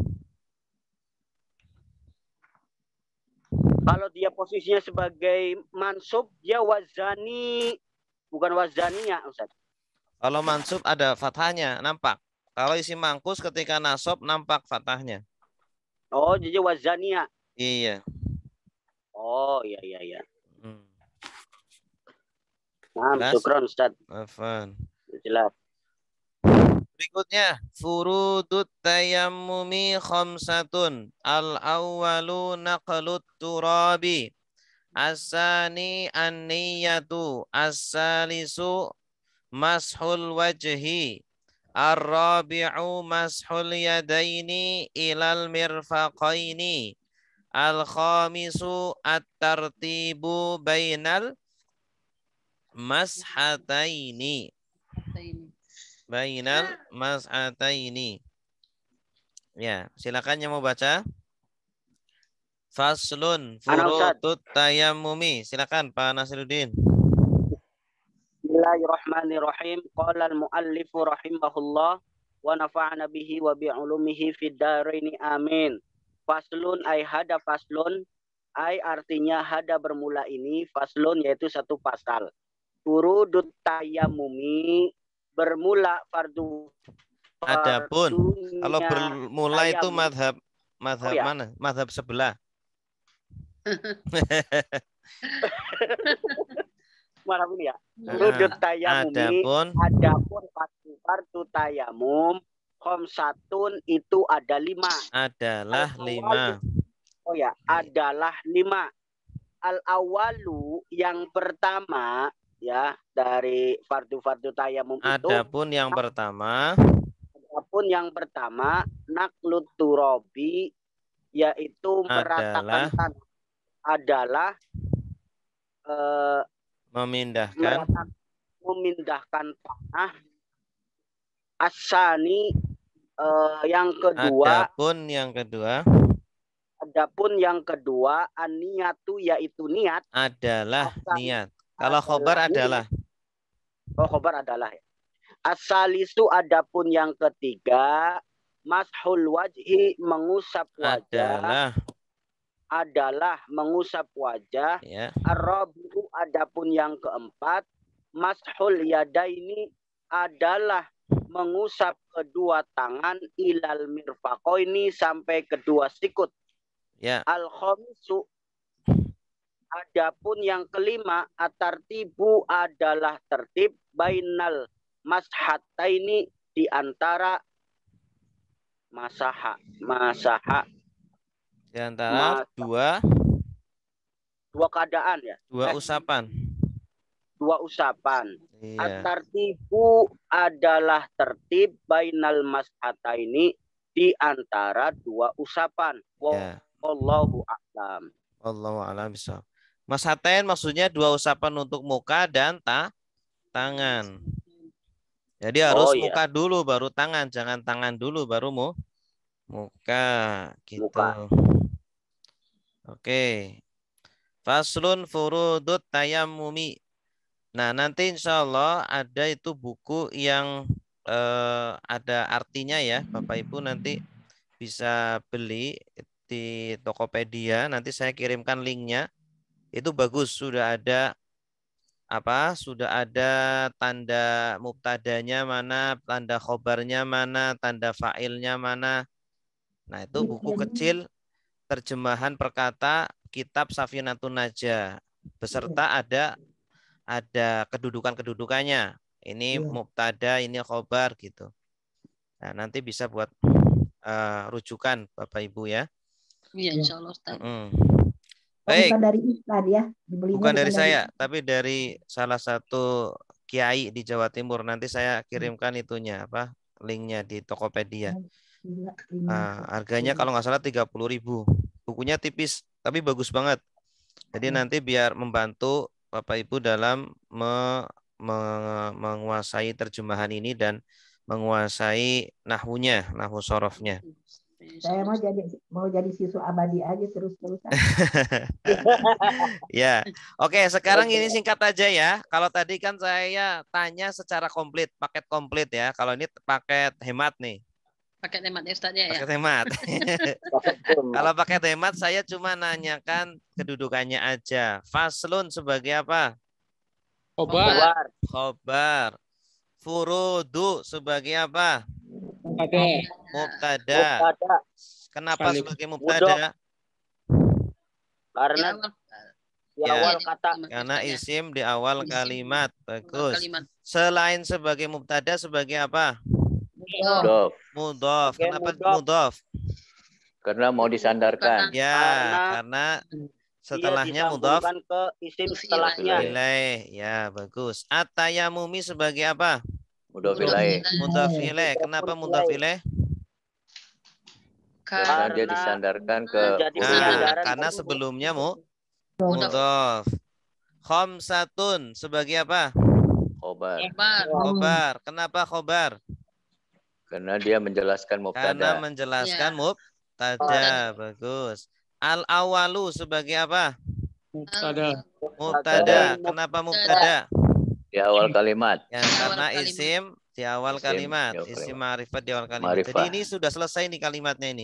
Kalau dia posisinya sebagai mansub, dia wazani, bukan wazaniya, Ustaz. Kalau mansub ada fathahnya, nampak. Kalau isi mangkus ketika nasab nampak fathahnya. Oh, jadi wazaniya. Iya. Oh, iya iya iya. Hmm. Nah, syukran Ustaz. Afan. Jelas. Berikutnya, furudut tayammumi khamsatun. Al-awwalu naqlut turabi. As-sani an-niyatu. As-salisu mashul wajhi. Ar-rabi'u mashul yadaini ilal mirfaqaini. Al-khamisu at-tartibu bainal mashataini. Bainal mas'ataini. Ya, silakan yang mau baca. Faslun furudut tayammumi. Silakan Pak Nasiruddin. Bismillahirrahmanirrahim. Qala al-muallif rahimahullah wa nafa'ana bihi wa bi ulumihi fid dharain amin. Faslun ay hada faslun ay artinya hada bermula ini, faslun yaitu satu pasal. Furudut tayammumi bermula fardu. Adapun kalau bermula itu madhab madhab oh, ya. mana? Madhab sebelah. Mana ini ya? Furudut tayammumi. Adapun adapun fardu fardu tayamum khamsatun itu ada lima. Adalah lima. Oh ya, adalah lima. Al awalu yang pertama ya dari fardu-fardu tayamum itu. Adapun yang pertama. Adapun yang pertama naklut turabi yaitu meratakan tanah adalah eh, memindahkan meratakan, memindahkan tanah. Asani eh, yang kedua. Adapun yang kedua. Adapun yang kedua an-niyatu yaitu niat adalah Asal, niat. Kalau khobar adalah. Oh, khobar adalah. Asalisu adapun yang ketiga mashul wajhi mengusap wajah. Adalah. Adalah mengusap wajah. Ya. Ar-rabi'u adapun yang keempat mashul yadaini adalah mengusap kedua tangan ilal mirfaqaini sampai kedua sikut. Ya. Al-khamisu adapun yang kelima at-tartibu adalah tertib bainal mashataini di antara masaha masaha di antara masaha. dua dua keadaan ya. Dua eh, usapan. Dua usapan. Iya. At-tartibu adalah tertib bainal mashataini di antara dua usapan. Ya. Wallahu a'lam. Wallahu a'lam bishawab. Mashatain maksudnya dua usapan untuk muka dan ta tangan. Jadi harus oh, muka iya. dulu baru tangan, jangan tangan dulu baru mu muka gitu. Muka. Oke. Faslun furudut tayammumi. Nah, nanti insya Allah ada itu buku yang eh, ada artinya ya, Bapak Ibu nanti bisa beli di Tokopedia. Nanti saya kirimkan linknya. Itu bagus, sudah ada apa? Sudah ada tanda mubtadanya mana, tanda khobarnya mana, tanda fa'ilnya mana. Nah, itu buku kecil terjemahan perkata kitab Safinatun Najah beserta ada ada kedudukan-kedudukannya. Ini mubtada, ini khobar gitu. Nah, nanti bisa buat uh, rujukan Bapak Ibu ya. Iya, insya Allah Ustaz. Mm. Baik. Baik. Bukan dari Ustaz ya. Dibelinya Bukan dari dari... saya, tapi dari salah satu kiai di Jawa Timur. Nanti saya kirimkan itunya apa? Linknya di Tokopedia. Uh, harganya kalau nggak salah tiga puluh ribu. Bukunya tipis, tapi bagus banget. Jadi nanti biar membantu Bapak Ibu dalam me, me, menguasai terjemahan ini dan menguasai nahwunya, nahwu sorofnya. Saya mau jadi mau jadi siswa abadi aja terus-terusan. Ya, oke. Sekarang ini singkat aja ya. Kalau tadi kan saya tanya secara komplit, paket komplit ya. Kalau ini paket hemat nih. Paket hemat ya Ustaz ya. Paket hemat. Kalau paket hemat saya cuma nanyakan kedudukannya aja. Faslun sebagai apa? Khobar. Khobar. Furudu sebagai apa? Mubtada. Mubtada. Kenapa Kali. sebagai mubtada? Karena di Ya. awal kata. Karena isim di awal kalimat. Bagus. Kalimat. Selain sebagai mubtada sebagai apa? Mudhof. Mudhof. Sebagai Kenapa mudhof. mudhof? Karena mau disandarkan. Ya, Karena karena Dia setelahnya mudhof disambungkan ke isim setelahnya. ilaih. Ya, bagus. At-tayamumi sebagai apa? Mudhof ilaih. Mudhof ilaih. Kenapa mudhof ilaih? Karena dia Karena disandarkan ke jadi Nah, penyandaran karena ke- sebelumnya mu mudhof. Khamsatun sebagai apa? khobar. Khobar. Khobar. Kenapa khobar? Karena dia menjelaskan Karena mubtada. menjelaskan Ya. mubtada. Bagus. Al-awalu sebagai apa? Mubtada. Mubtada. Kenapa mubtada? Di awal kalimat. Ya, Di awal karena kalimat. isim di awal Isim kalimat. di awal Isim kalimat. ma'rifat di awal kalimat. Ma'rifah. Jadi ini sudah selesai nih kalimatnya ini.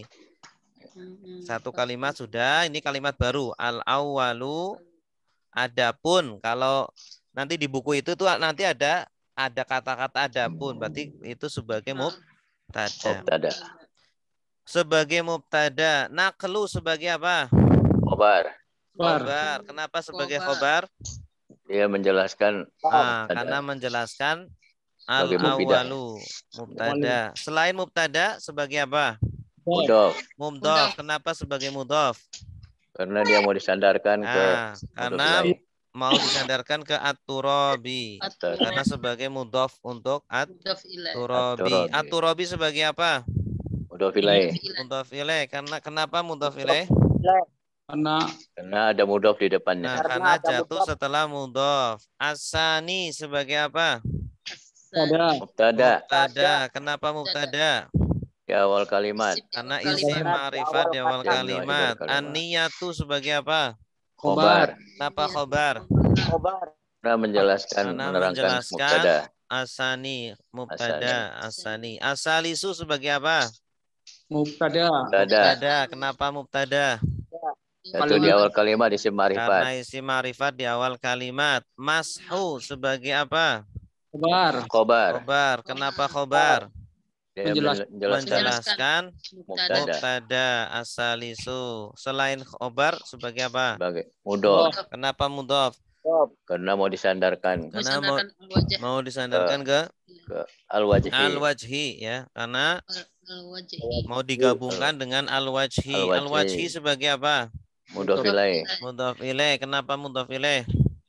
Hmm. Satu kalimat sudah, ini kalimat baru. Al-awalu. Adapun kalau nanti di buku itu tuh nanti ada ada kata-kata adapun, berarti itu sebagai mubtada. Mubtada. Sebagai mubtada, naqlu sebagai apa? Khobar. Khobar. Khobar. Kenapa sebagai Khobar. khobar? Dia menjelaskan Ah, mubtada. karena menjelaskan Sebagai mufidah. al-awalu, mubtada. Selain mubtada sebagai apa? Mudhof. Mudhof. Kenapa sebagai mudhof? Karena dia mau disandarkan ke Ah, mudhof karena ilaih. mau disandarkan ke at-turabi. At-turabi. Karena sebagai mudhof untuk Mudhof ilaih. at-turabi. At-turabi. At-turabi sebagai apa? Mudhof ilaih. Mudhof ilaih. Karena kenapa mudhof ilaih? Karena Karena ada mudhof di Nah, depannya. Karena karena ada jatuh mudhof. setelah mudhof. Asani sebagai apa? mubtada. Mubtada. Mubtada. Kenapa mubtada? Di awal kalimat. Karena Kalimat. isim ma'rifat di awal Kalimat. kalimat. Kalimat. An-niyatu sebagai apa? Khobar. Kenapa khobar? Khobar. Karena menjelaskan, Karena menerangkan menjelaskan mubtada. asani, mubtada, asani. Asalisu sebagai apa? Mubtada. Mubtada. Mubtada. Kenapa mubtada? Itu di awal kalimat isim Karena ma'rifat. isim ma'rifat di awal kalimat. Mashu sebagai apa? Khobar. Khobar. Khobar. Kenapa khobar? Dia Menjelas- menjelaskan Menjelaskan Mubtada. mubtada asalisu. Selain khobar sebagai apa? sebagai mudhof. Kenapa mudhof? Karena mau disandarkan ke Karena mau, Disandarkan al-wajh. mau disandarkan ke al-wajhi. al-wajhi ya. Karena Al-wajh. mau digabungkan dengan al-wajhi. Al-wajhi. Al-wajhi sebagai apa? Mudhof ilaih. Mudhof ilaih. Kenapa mudhof ilaih?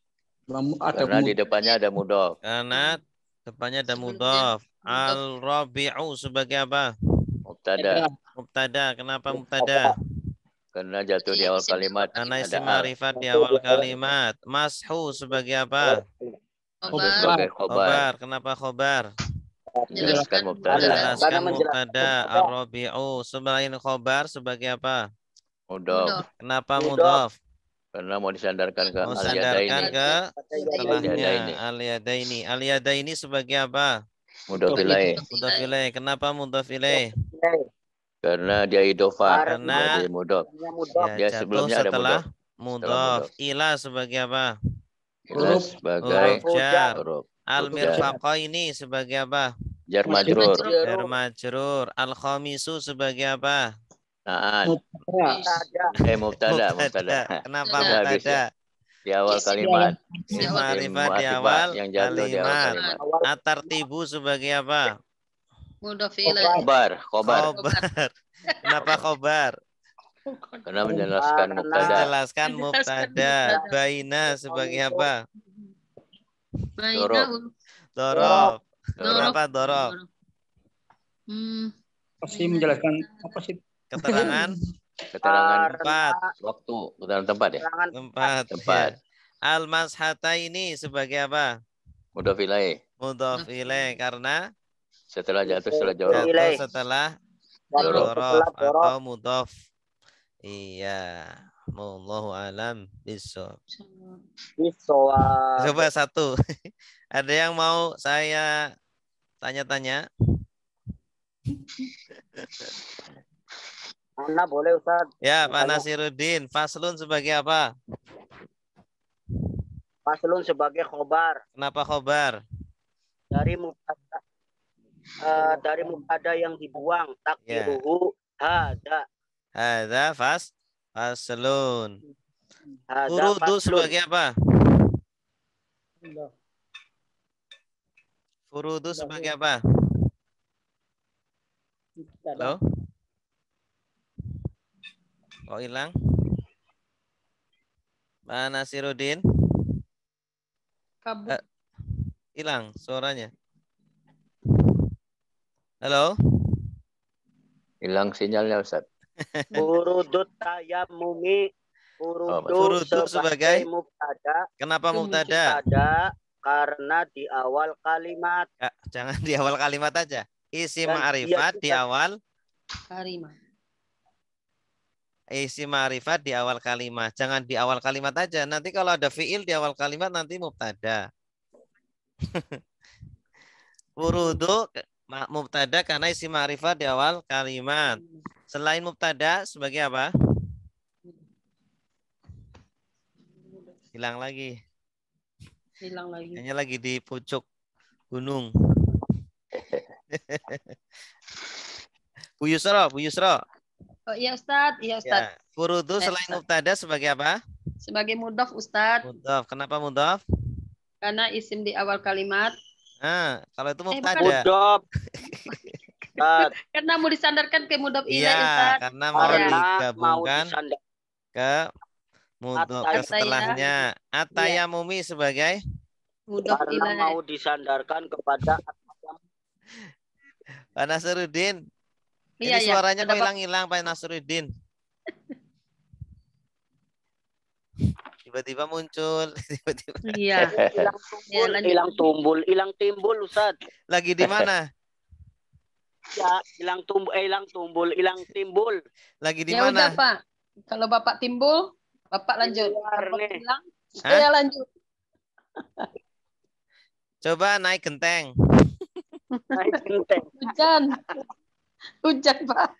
Ada Karena di mud- depannya ada mudhof. Karena depannya ada Sebelumnya mudhof. mudhof. Al-rabi'u sebagai apa? Mubtada. Mubtada. Kenapa mubtada? Karena jatuh di awal kalimat Karena ada isim al. ma'rifat di awal kalimat. Mashu sebagai apa? Khobar. Sebagai khobar. Khobar. Kenapa khobar? Menjelaskan mubtada. Menjelaskan Karena menjelaskan mubtada. Ar-rabi'u. Selain khobar sebagai apa? Mudhof. Kenapa Mudhof. mudhof? Karena mau disandarkan ke Mau al-yadaini. sandarkan ke setelahnya Al-yadaini. al-yadaini. Al-yadaini sebagai apa? Mudhof ilaih. Mudhof ilaih. Kenapa mudhof ilaih? Karena dia idofah. Karena Jadi mudhof. ya, Dia jatuh sebelumnya ada setelah mudhof. mudhof. Ila sebagai apa? Ila sebagai Huruf jar. huruf. Al-mirfaqaini sebagai apa? Jar majrur. Jar majrur. Al-khamisu sebagai apa? Naat. Eh mubtada, mubtada. Kenapa Udah habis mubtada? ya? Di awal kalimat. Isim ma'rifat di Mu'atibah awal yang jatuh di awal kalimat. kalimat. At-tartibu sebagai apa? Mudhof ilaih. Khobar, khobar. Khobar. Kenapa khobar? Karena menjelaskan mubtada. Menjelaskan mubtada. Baina sebagai apa? Baina. Dorob. Dorob. Kenapa dorob? Hmm. Pasti menjelaskan apa sih? Keterangan Keterangan tempat. Waktu, keterangan tempat ya? Tempat. Tempat. Ya. Al-mashata ini sebagai apa? Mudhof ilaih. Mudhof ilaih karena Setelah jatuh setelah jorok. jatuh setelah Dorob. dorob atau mudhof. Iya. Wallahu alam bisawab. Coba satu. Ada yang mau saya tanya-tanya? Mana boleh Ustaz? Ya, Pak Nasiruddin. Faslun sebagai apa? Faslun sebagai khobar. Kenapa khobar? Dari mubtada uh, dari mubtada yang dibuang. Takdiruhu hada. Hada fas faslun. Hada Furudu faslun. sebagai apa? Furudu sebagai apa? Halo? Kok hilang? Pak Nasiruddin? Kabut. Eh, hilang suaranya. Halo? Hilang sinyalnya Ustaz. Furudut tayammumi. Furudu Furudu sebagai sebagai mubtada. Kenapa mubtada? Mubtada karena di awal kalimat. Ya, jangan di awal kalimat aja. Isim Dan ma'rifat dia di juga- awal Kalimat. Isim ma'rifat di awal kalimat. Jangan di awal kalimat aja. Nanti kalau ada fiil di awal kalimat nanti mubtada. Furudu ma- mubtada karena isim ma'rifat di awal kalimat. Selain mubtada sebagai apa? Hilang lagi. Hilang lagi. Hanya lagi di pucuk gunung. Bu Yusra, Bu Yusra. Oh iya Ustaz, iya Ustaz. Ya. Furudu Eh, selain Ustaz. mubtada sebagai apa? Sebagai mudhof Ustaz, Mudhaf. Kenapa mudhaf? karena isim di awal kalimat. Ah, kalau itu bukan. mubtada. Mudhof. Ustaz, Karena mau disandarkan ke mudhof ilaih Iya, Ustaz. karena mau karena mau digabungkan disandar. ke mudhaf ke Ataya. setelahnya. Atayamumi sebagai Mudhof Karena ilaih. mau disandarkan kepada Pak Nasruddin. Ini Iya, iya. suaranya Ada kok Pak- hilang-hilang Pak Nasruddin. Tiba-tiba muncul, tiba-tiba. Iya. hilang tumbul, Ya, lanjut. hilang tumbul, hilang timbul Ustaz. Lagi di mana? Ya, hilang tumbul, eh, hilang tumbul, hilang timbul. Lagi di Ya udah mana? Pak. Kalau Bapak timbul, Bapak lanjut. luar Kalau nih. hilang, Hah? saya lanjut. Coba naik genteng. Naik genteng. Hujan. Hujan Pak.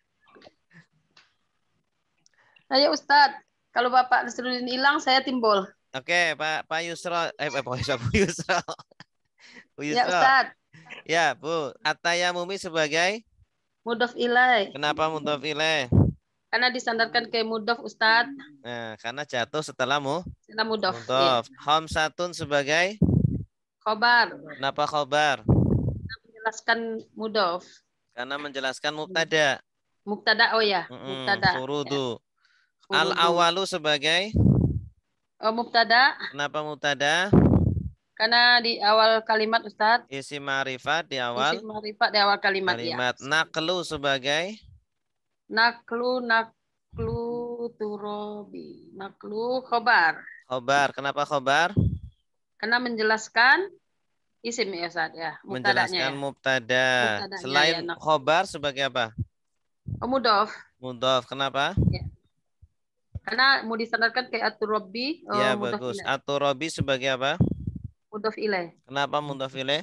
Ayo Ustadz. Kalau Bapak Nasruddin hilang, saya timbul. Oke, Pak Pak Yusra, eh Pak Yusra, Bu Yusra. Bu Ya Yusra. Ustadz. Ya, Bu. Atayamumi sebagai Mudhof ilaih. kenapa mudhaf ilaih? Karena disandarkan ke mudhof Ustadz. Nah, karena jatuh setelah mu Setelah mudhof. Ya. mudhaf. Khamsatun sebagai Khobar. kenapa khobar? Menjelaskan mudhof. Karena menjelaskan mubtada. Mubtada, oh ya. Mm-mm, Mubtada. Furudu. Furudu. Al awalu sebagai Oh, mubtada. kenapa mubtada? Karena di awal kalimat Ustadz. Isim ma'rifat di awal Isim ma'rifat di awal kalimat, kalimat. ya. Naklu sebagai Naklu, naklu, turobi. Naklu, khobar. khobar. Kenapa khobar? Karena menjelaskan isim ya Ustadz ya. Mubtadanya Menjelaskan ya. mubtada. Mubtadanya Selain ya, nak- khobar sebagai apa? Oh, mudhof. Mudhaf. Kenapa? Karena mau disandarkan kayak At-Turabi. Oh, Ya mudhaf bagus. ilaih. At-Turabi sebagai apa? Mudhaf ilaih. Kenapa mudhaf ilaih?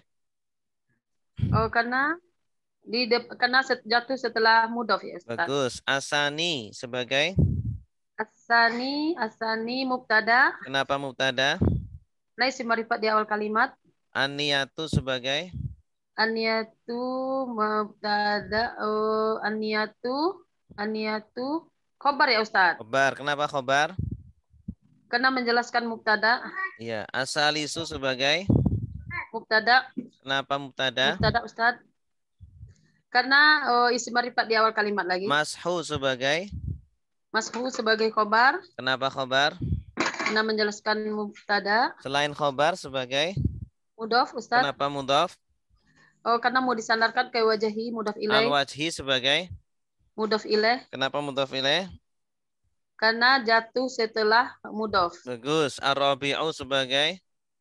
Oh, karena di de- karena set- jatuh setelah mudhaf ya Ustaz. Bagus. Asani sebagai? Asani, asani mubtada. Kenapa mubtada? Nah, isim marifat di awal kalimat. Aniyatu sebagai? Aniyatu mubtada. Oh, aniyatu, aniyatu khobar ya Ustaz. Khobar. Kenapa khobar? Karena menjelaskan mubtada. Iya. Asalisu sebagai? Mubtada. Kenapa mubtada? Mubtada Ustaz. Karena oh, isim marifat di awal kalimat lagi. Mashu sebagai? Mashu sebagai khobar. Kenapa khobar? Karena menjelaskan mubtada. Selain khobar sebagai? Mudhaf Ustaz. Kenapa mudhaf? Oh, karena mau disandarkan ke wajahi mudhaf ilaih. Al-wajhi sebagai? Mudhaf ilaih. Kenapa mudhaf ilaih? Karena jatuh setelah mudhaf. Bagus. Ar-rabi'u sebagai?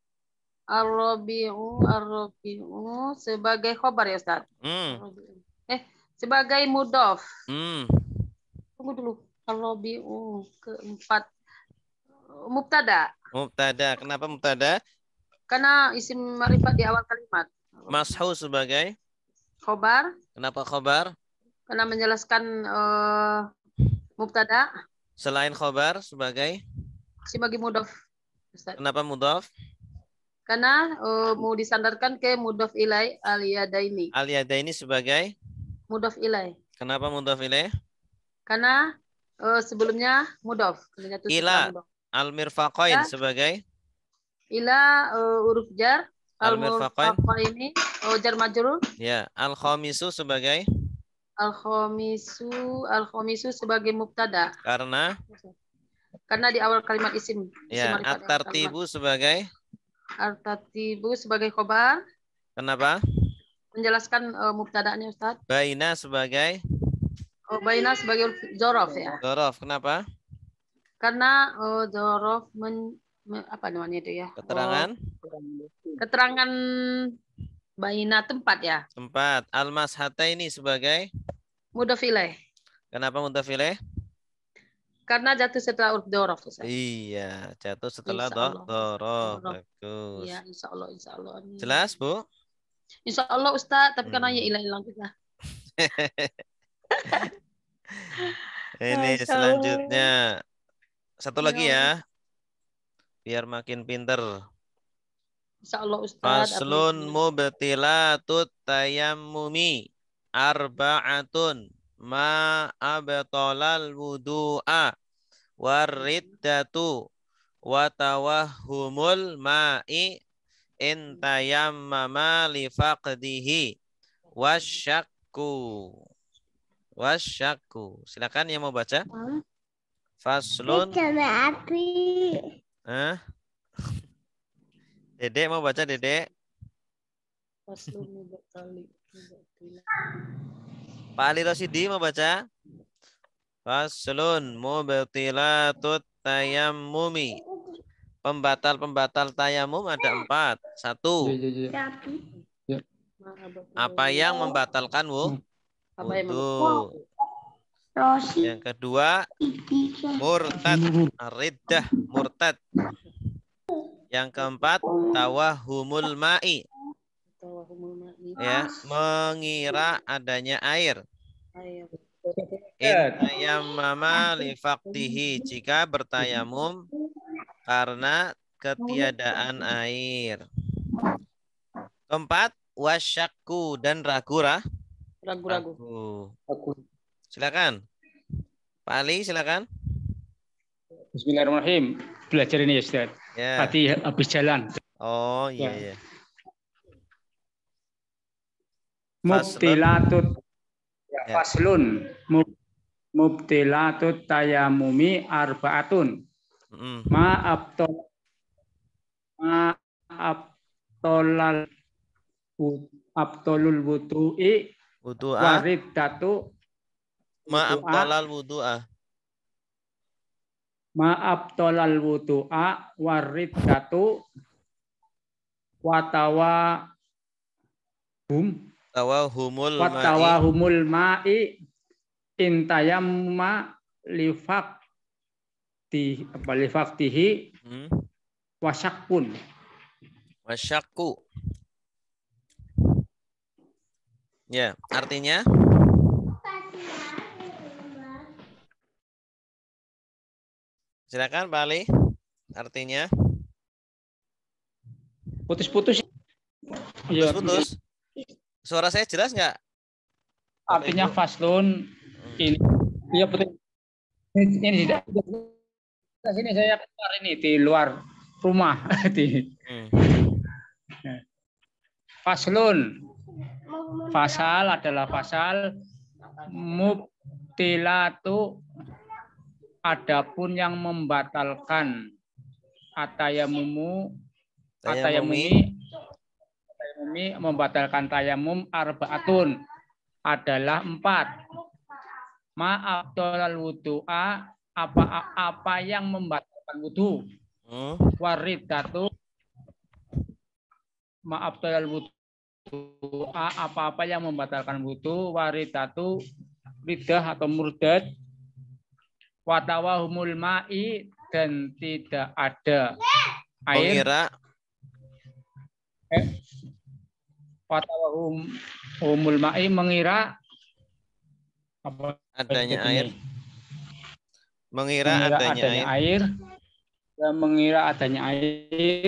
Ar-rabi'u, ar-rabi'u sebagai khobar ya Ustaz. Hmm. Eh, sebagai mudhaf. Hmm. Tunggu dulu. Ar-rabi'u keempat. Mubtada. Mubtada. Kenapa mubtada? Karena isim marifat di awal kalimat. Mashu sebagai? Khobar. Kenapa khobar? Karena menjelaskan uh, mubtada. Selain khobar sebagai? Sebagai mudhaf. Ustaz. Kenapa mudhaf? Karena uh, mau disandarkan ke mudhaf ilaih al-yadaini. Al-yadaini sebagai? Mudhaf ilaih. Kenapa mudhaf ilaih? Karena uh, sebelumnya mudhaf. Ila. Al-mirfaqain sebagai? Ila uh, huruf jar. Al-mirfaqain ini oh, jar majrur. Ya. Al-khamisu sebagai? Al-khamisu, al-khamisu sebagai mubtada. Karena? Karena di awal kalimat isim. Ya. At-tartibu sebagai? At-tartibu sebagai khobar. Kenapa? Menjelaskan uh, mubtada'nya Ustaz. Baina sebagai? Oh, baina sebagai dzaraf ya. Dzaraf. Kenapa? Karena uh, dzaraf men, men, apa namanya itu ya? Keterangan? Oh, keterangan baina tempat ya. Tempat. Al-mashataini sebagai? Mudhaf ilaih. Kenapa mudhaf ilaih? Karena jatuh setelah huruf dzaraf. Iya, jatuh setelah dzaraf. Bagus. Iya, insya Allah, insya Allah. Jelas, Bu? Insya Allah, Ustaz. Tapi hmm. karena ya hilang-hilang kita. Ini selanjutnya. Satu lagi ya. Biar makin pinter. Insya Allah, Ustaz. Faslun mubtilatut tayammumi arba'atun ma abtalal wudu'a wariddatu wa tawahhumul ma'i in tayammama li faqdihi wasyakku wasyakku. Silakan yang mau baca. Faslun. Hah? Dedek mau baca, Dedek? Faslun mubtali. Pak Ali Rosidi mau baca? Faslun mubtilatut tayammumi. Pembatal-pembatal tayamum ada empat. Satu. Apa yang membatalkan wudu? Yang kedua, murtad, riddah, murtad. Yang keempat, tawahumul ma'i. Ya, mengira adanya air. Intayammama li faqdihi, jika bertayamum karena ketiadaan air. Keempat, wasyakku dan ragu-ragu. Ragu-ragu. Silakan. Pak Ali, silakan. Bismillahirrahmanirrahim. Belajar ini ya, Ustaz. Ya. Tadi habis jalan. Oh, iya, ya. iya. Mubtilatut ya, ya. Faslun mubtilatut tayamumi arba'atun. Mm. Ma'abtol ma'abtolal abtolul wudu'i wudu'a wariddatu ma'abtolal wudu'a ma'abtolal wudu'a wariddatu watawa hum tawahumul watawahumul ma'i intayamma lifaq fakti bali faktihi Hmm. wasyakun. Wasyaku. Ya, artinya silakan Pak Ali. Artinya Putus-putus. Iya. putus-putus. Suara saya jelas nggak? Artinya Ibu? faslun ini. Iya betul. Ini tidak. Sini saya keluar ini di luar rumah. Di. Hmm. Faslun. Fasal adalah fasal mubtilatu, adapun yang membatalkan atayamumu atayamumi atayamumi membatalkan tayamum arbaatun adalah empat. Ma abdolal wudu'a, apa apa yang membatalkan wudu. Hmm. Waridatu, ma abdolal wudu'a, apa-apa yang membatalkan wudu. Waridatu, ridah atau murdad. Watawahumul ma'i, dan tidak ada air. Mengira Eh, Watawahum umul ma'i, mengira apa adanya ini? air. Mengira, Mengira adanya, adanya air. air. Dan mengira adanya air.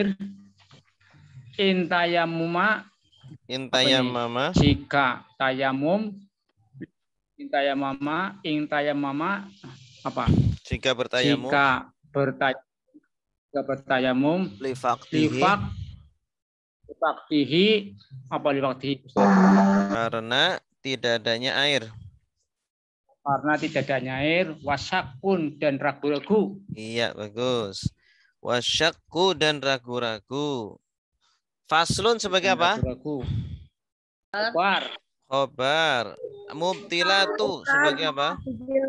Intayamuma, Intayamama. jika tayamum, intayamama, intayamama apa? Jika bertayamum. Jika bertayamum, jika bertayamum, Lifaktihi. lifak, lifaktihi, apa lifaktihi? Karena tidak adanya air. Karena tidak adanya air, wasyakun, dan ragu-ragu. Iya, bagus. Wasyakku dan ragu-ragu. Faslun sebagai apa? Ragu-ragu. Khobar. Khobar. Mubtilatu sebagai apa?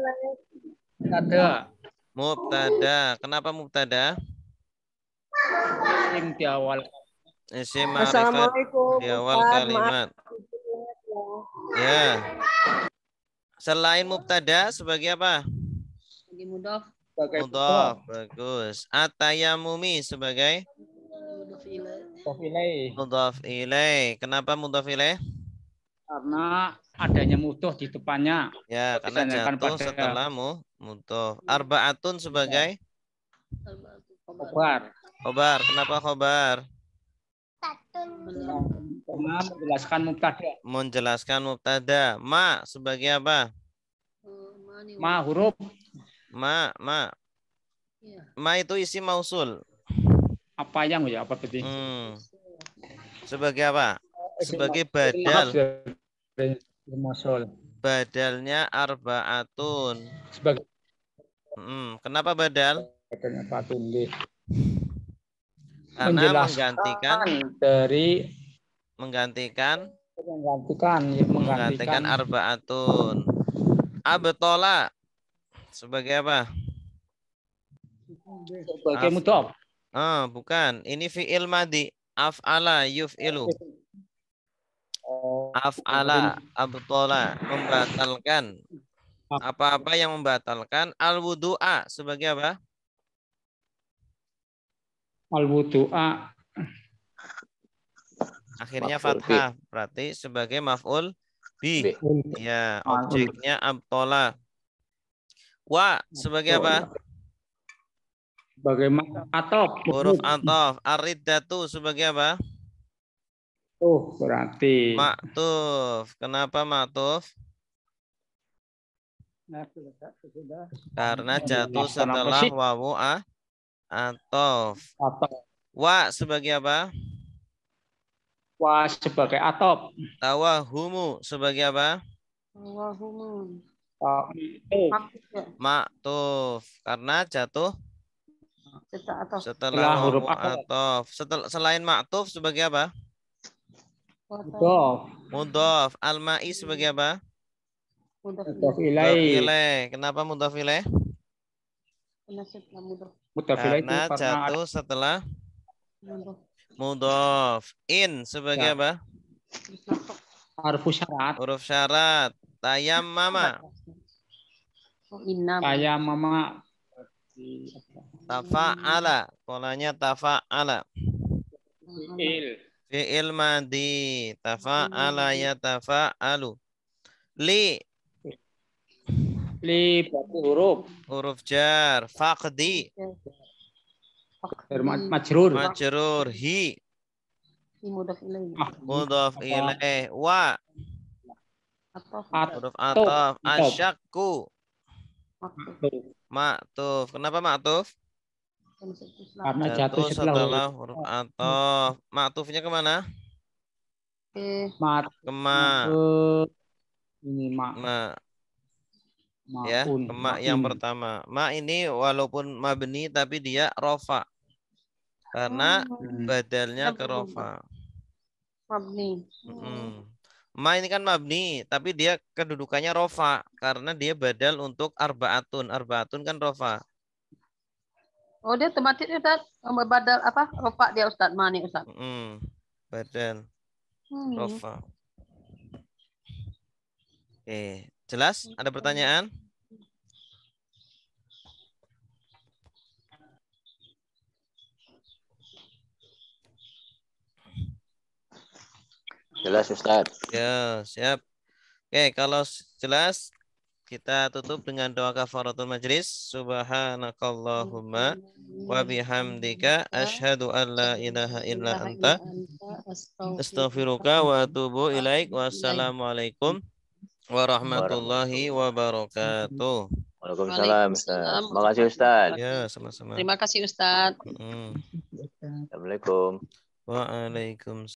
Ada. Mubtada. Kenapa mubtada? Isim di awal. Isim ma'rifat Assalamualaikum. di awal Ustaz. kalimat. Ya. Selain mubtada sebagai apa? Lagi mudhof. Sebagai Mudhof. Bagus. Atayamumi sebagai Mudhof ilaih. mudhof ilaih. mudhof ilaih. Kenapa mudhof ilaih? Karena adanya mudhof di depannya. Ya, karena Disandarkan jatuh pada setelah mu mudhof. Arbaatun sebagai khobar. khobar. Kenapa khobar? Karena menjelaskan mubtada. Menjelaskan mubtada. Ma sebagai apa? Ma huruf. Ma, ma. Ma itu isi mausul. Apa yang ya? Apa berarti? Hmm. Sebagai apa? Sebagai badal. Masul. Badalnya arbaatun. Sebagai Hmm. Kenapa badal? patun. Karena Menjelaskan menggantikan dari menggantikan menggantikan ya, menggantikan arbaatun. Abtola sebagai apa? sebagai mudhof. Ah, bukan. Ini fi'il madi. Af'ala yuf'ilu. Af'ala abtola membatalkan. Apa-apa yang membatalkan. Al-wudu'a sebagai apa? Al-wudu'a. Akhirnya fathah. Berarti sebagai maf'ul bi. Ya, objeknya abtola. Wa sebagai apa? Bagaimana atop? Huruf atof. Ar-riddatu sebagai apa? Oh, berarti. Ma'tuf. Kenapa ma'tuf? Karena jatuh setelah wawu a atof. Wa sebagai apa? Wa sebagai atop. Tawahumu sebagai apa? Tawahumu. Ma'tuf. Karena jatuh Setelah setelah huruf atof. Setelah selain ma'tuf sebagai apa? Mudhof. Mudhof. Al-ma'i sebagai apa? Mudhof Mudhof ilaih. ilaih. Kenapa mudhof ilaih? Mudhof ilaih itu Karena karena jatuh setelah mudhof. In sebagai Ya. apa? harfu syarat. Huruf syarat. Tayammama. Kayak mama Tafa'ala. Polanya tafa'ala. Il. Fi'il madi. Tafa'ala yatafa'alu. Li. Li berarti huruf. Huruf jar. Faqdi. Ma- Majrur. Majrur. Hi. Mudhaf ilaih. Ah, Mudhaf ilaih. Wa. At- Huruf ataf. Ataf. Asyakku. Maktuf. Ma'tuf. Kenapa ma'tuf? Karena Jatuh jatuh setelah setelah huruf. huruf ataf. Ma'tufnya kemana? Oke. Mat. Kema. ke- Ini ma. Ma. Ya, Maun. kema yang Main. pertama. Ma ini walaupun mabni tapi dia rofa. Karena Hmm. badalnya ke rofa. Mabni. Mm. Ma ini kan mabni, tapi dia kedudukannya rofa. Karena dia badal untuk arbaatun. Arbaatun kan rofa. Oh, dia otomatis Ustaz badal apa? Rofa dia Ustaz. Mani Ustaz. Mm. Badal Hmm. rofa. Oke, jelas? Ada pertanyaan? Jelas Ustaz. Ya, siap. Oke, kalau jelas kita tutup dengan doa kafaratul majlis. Subhanakallahumma wa bihamdika asyhadu an la ilaha illa anta astaghfiruka wa atubu ilaik. Wassalamualaikum warahmatullahi wabarakatuh. Waalaikumsalam Ustaz. Terima kasih Ustaz. Ya, sama-sama. Terima kasih Ustaz. Mm. Assalamualaikum. Waalaikumsalam.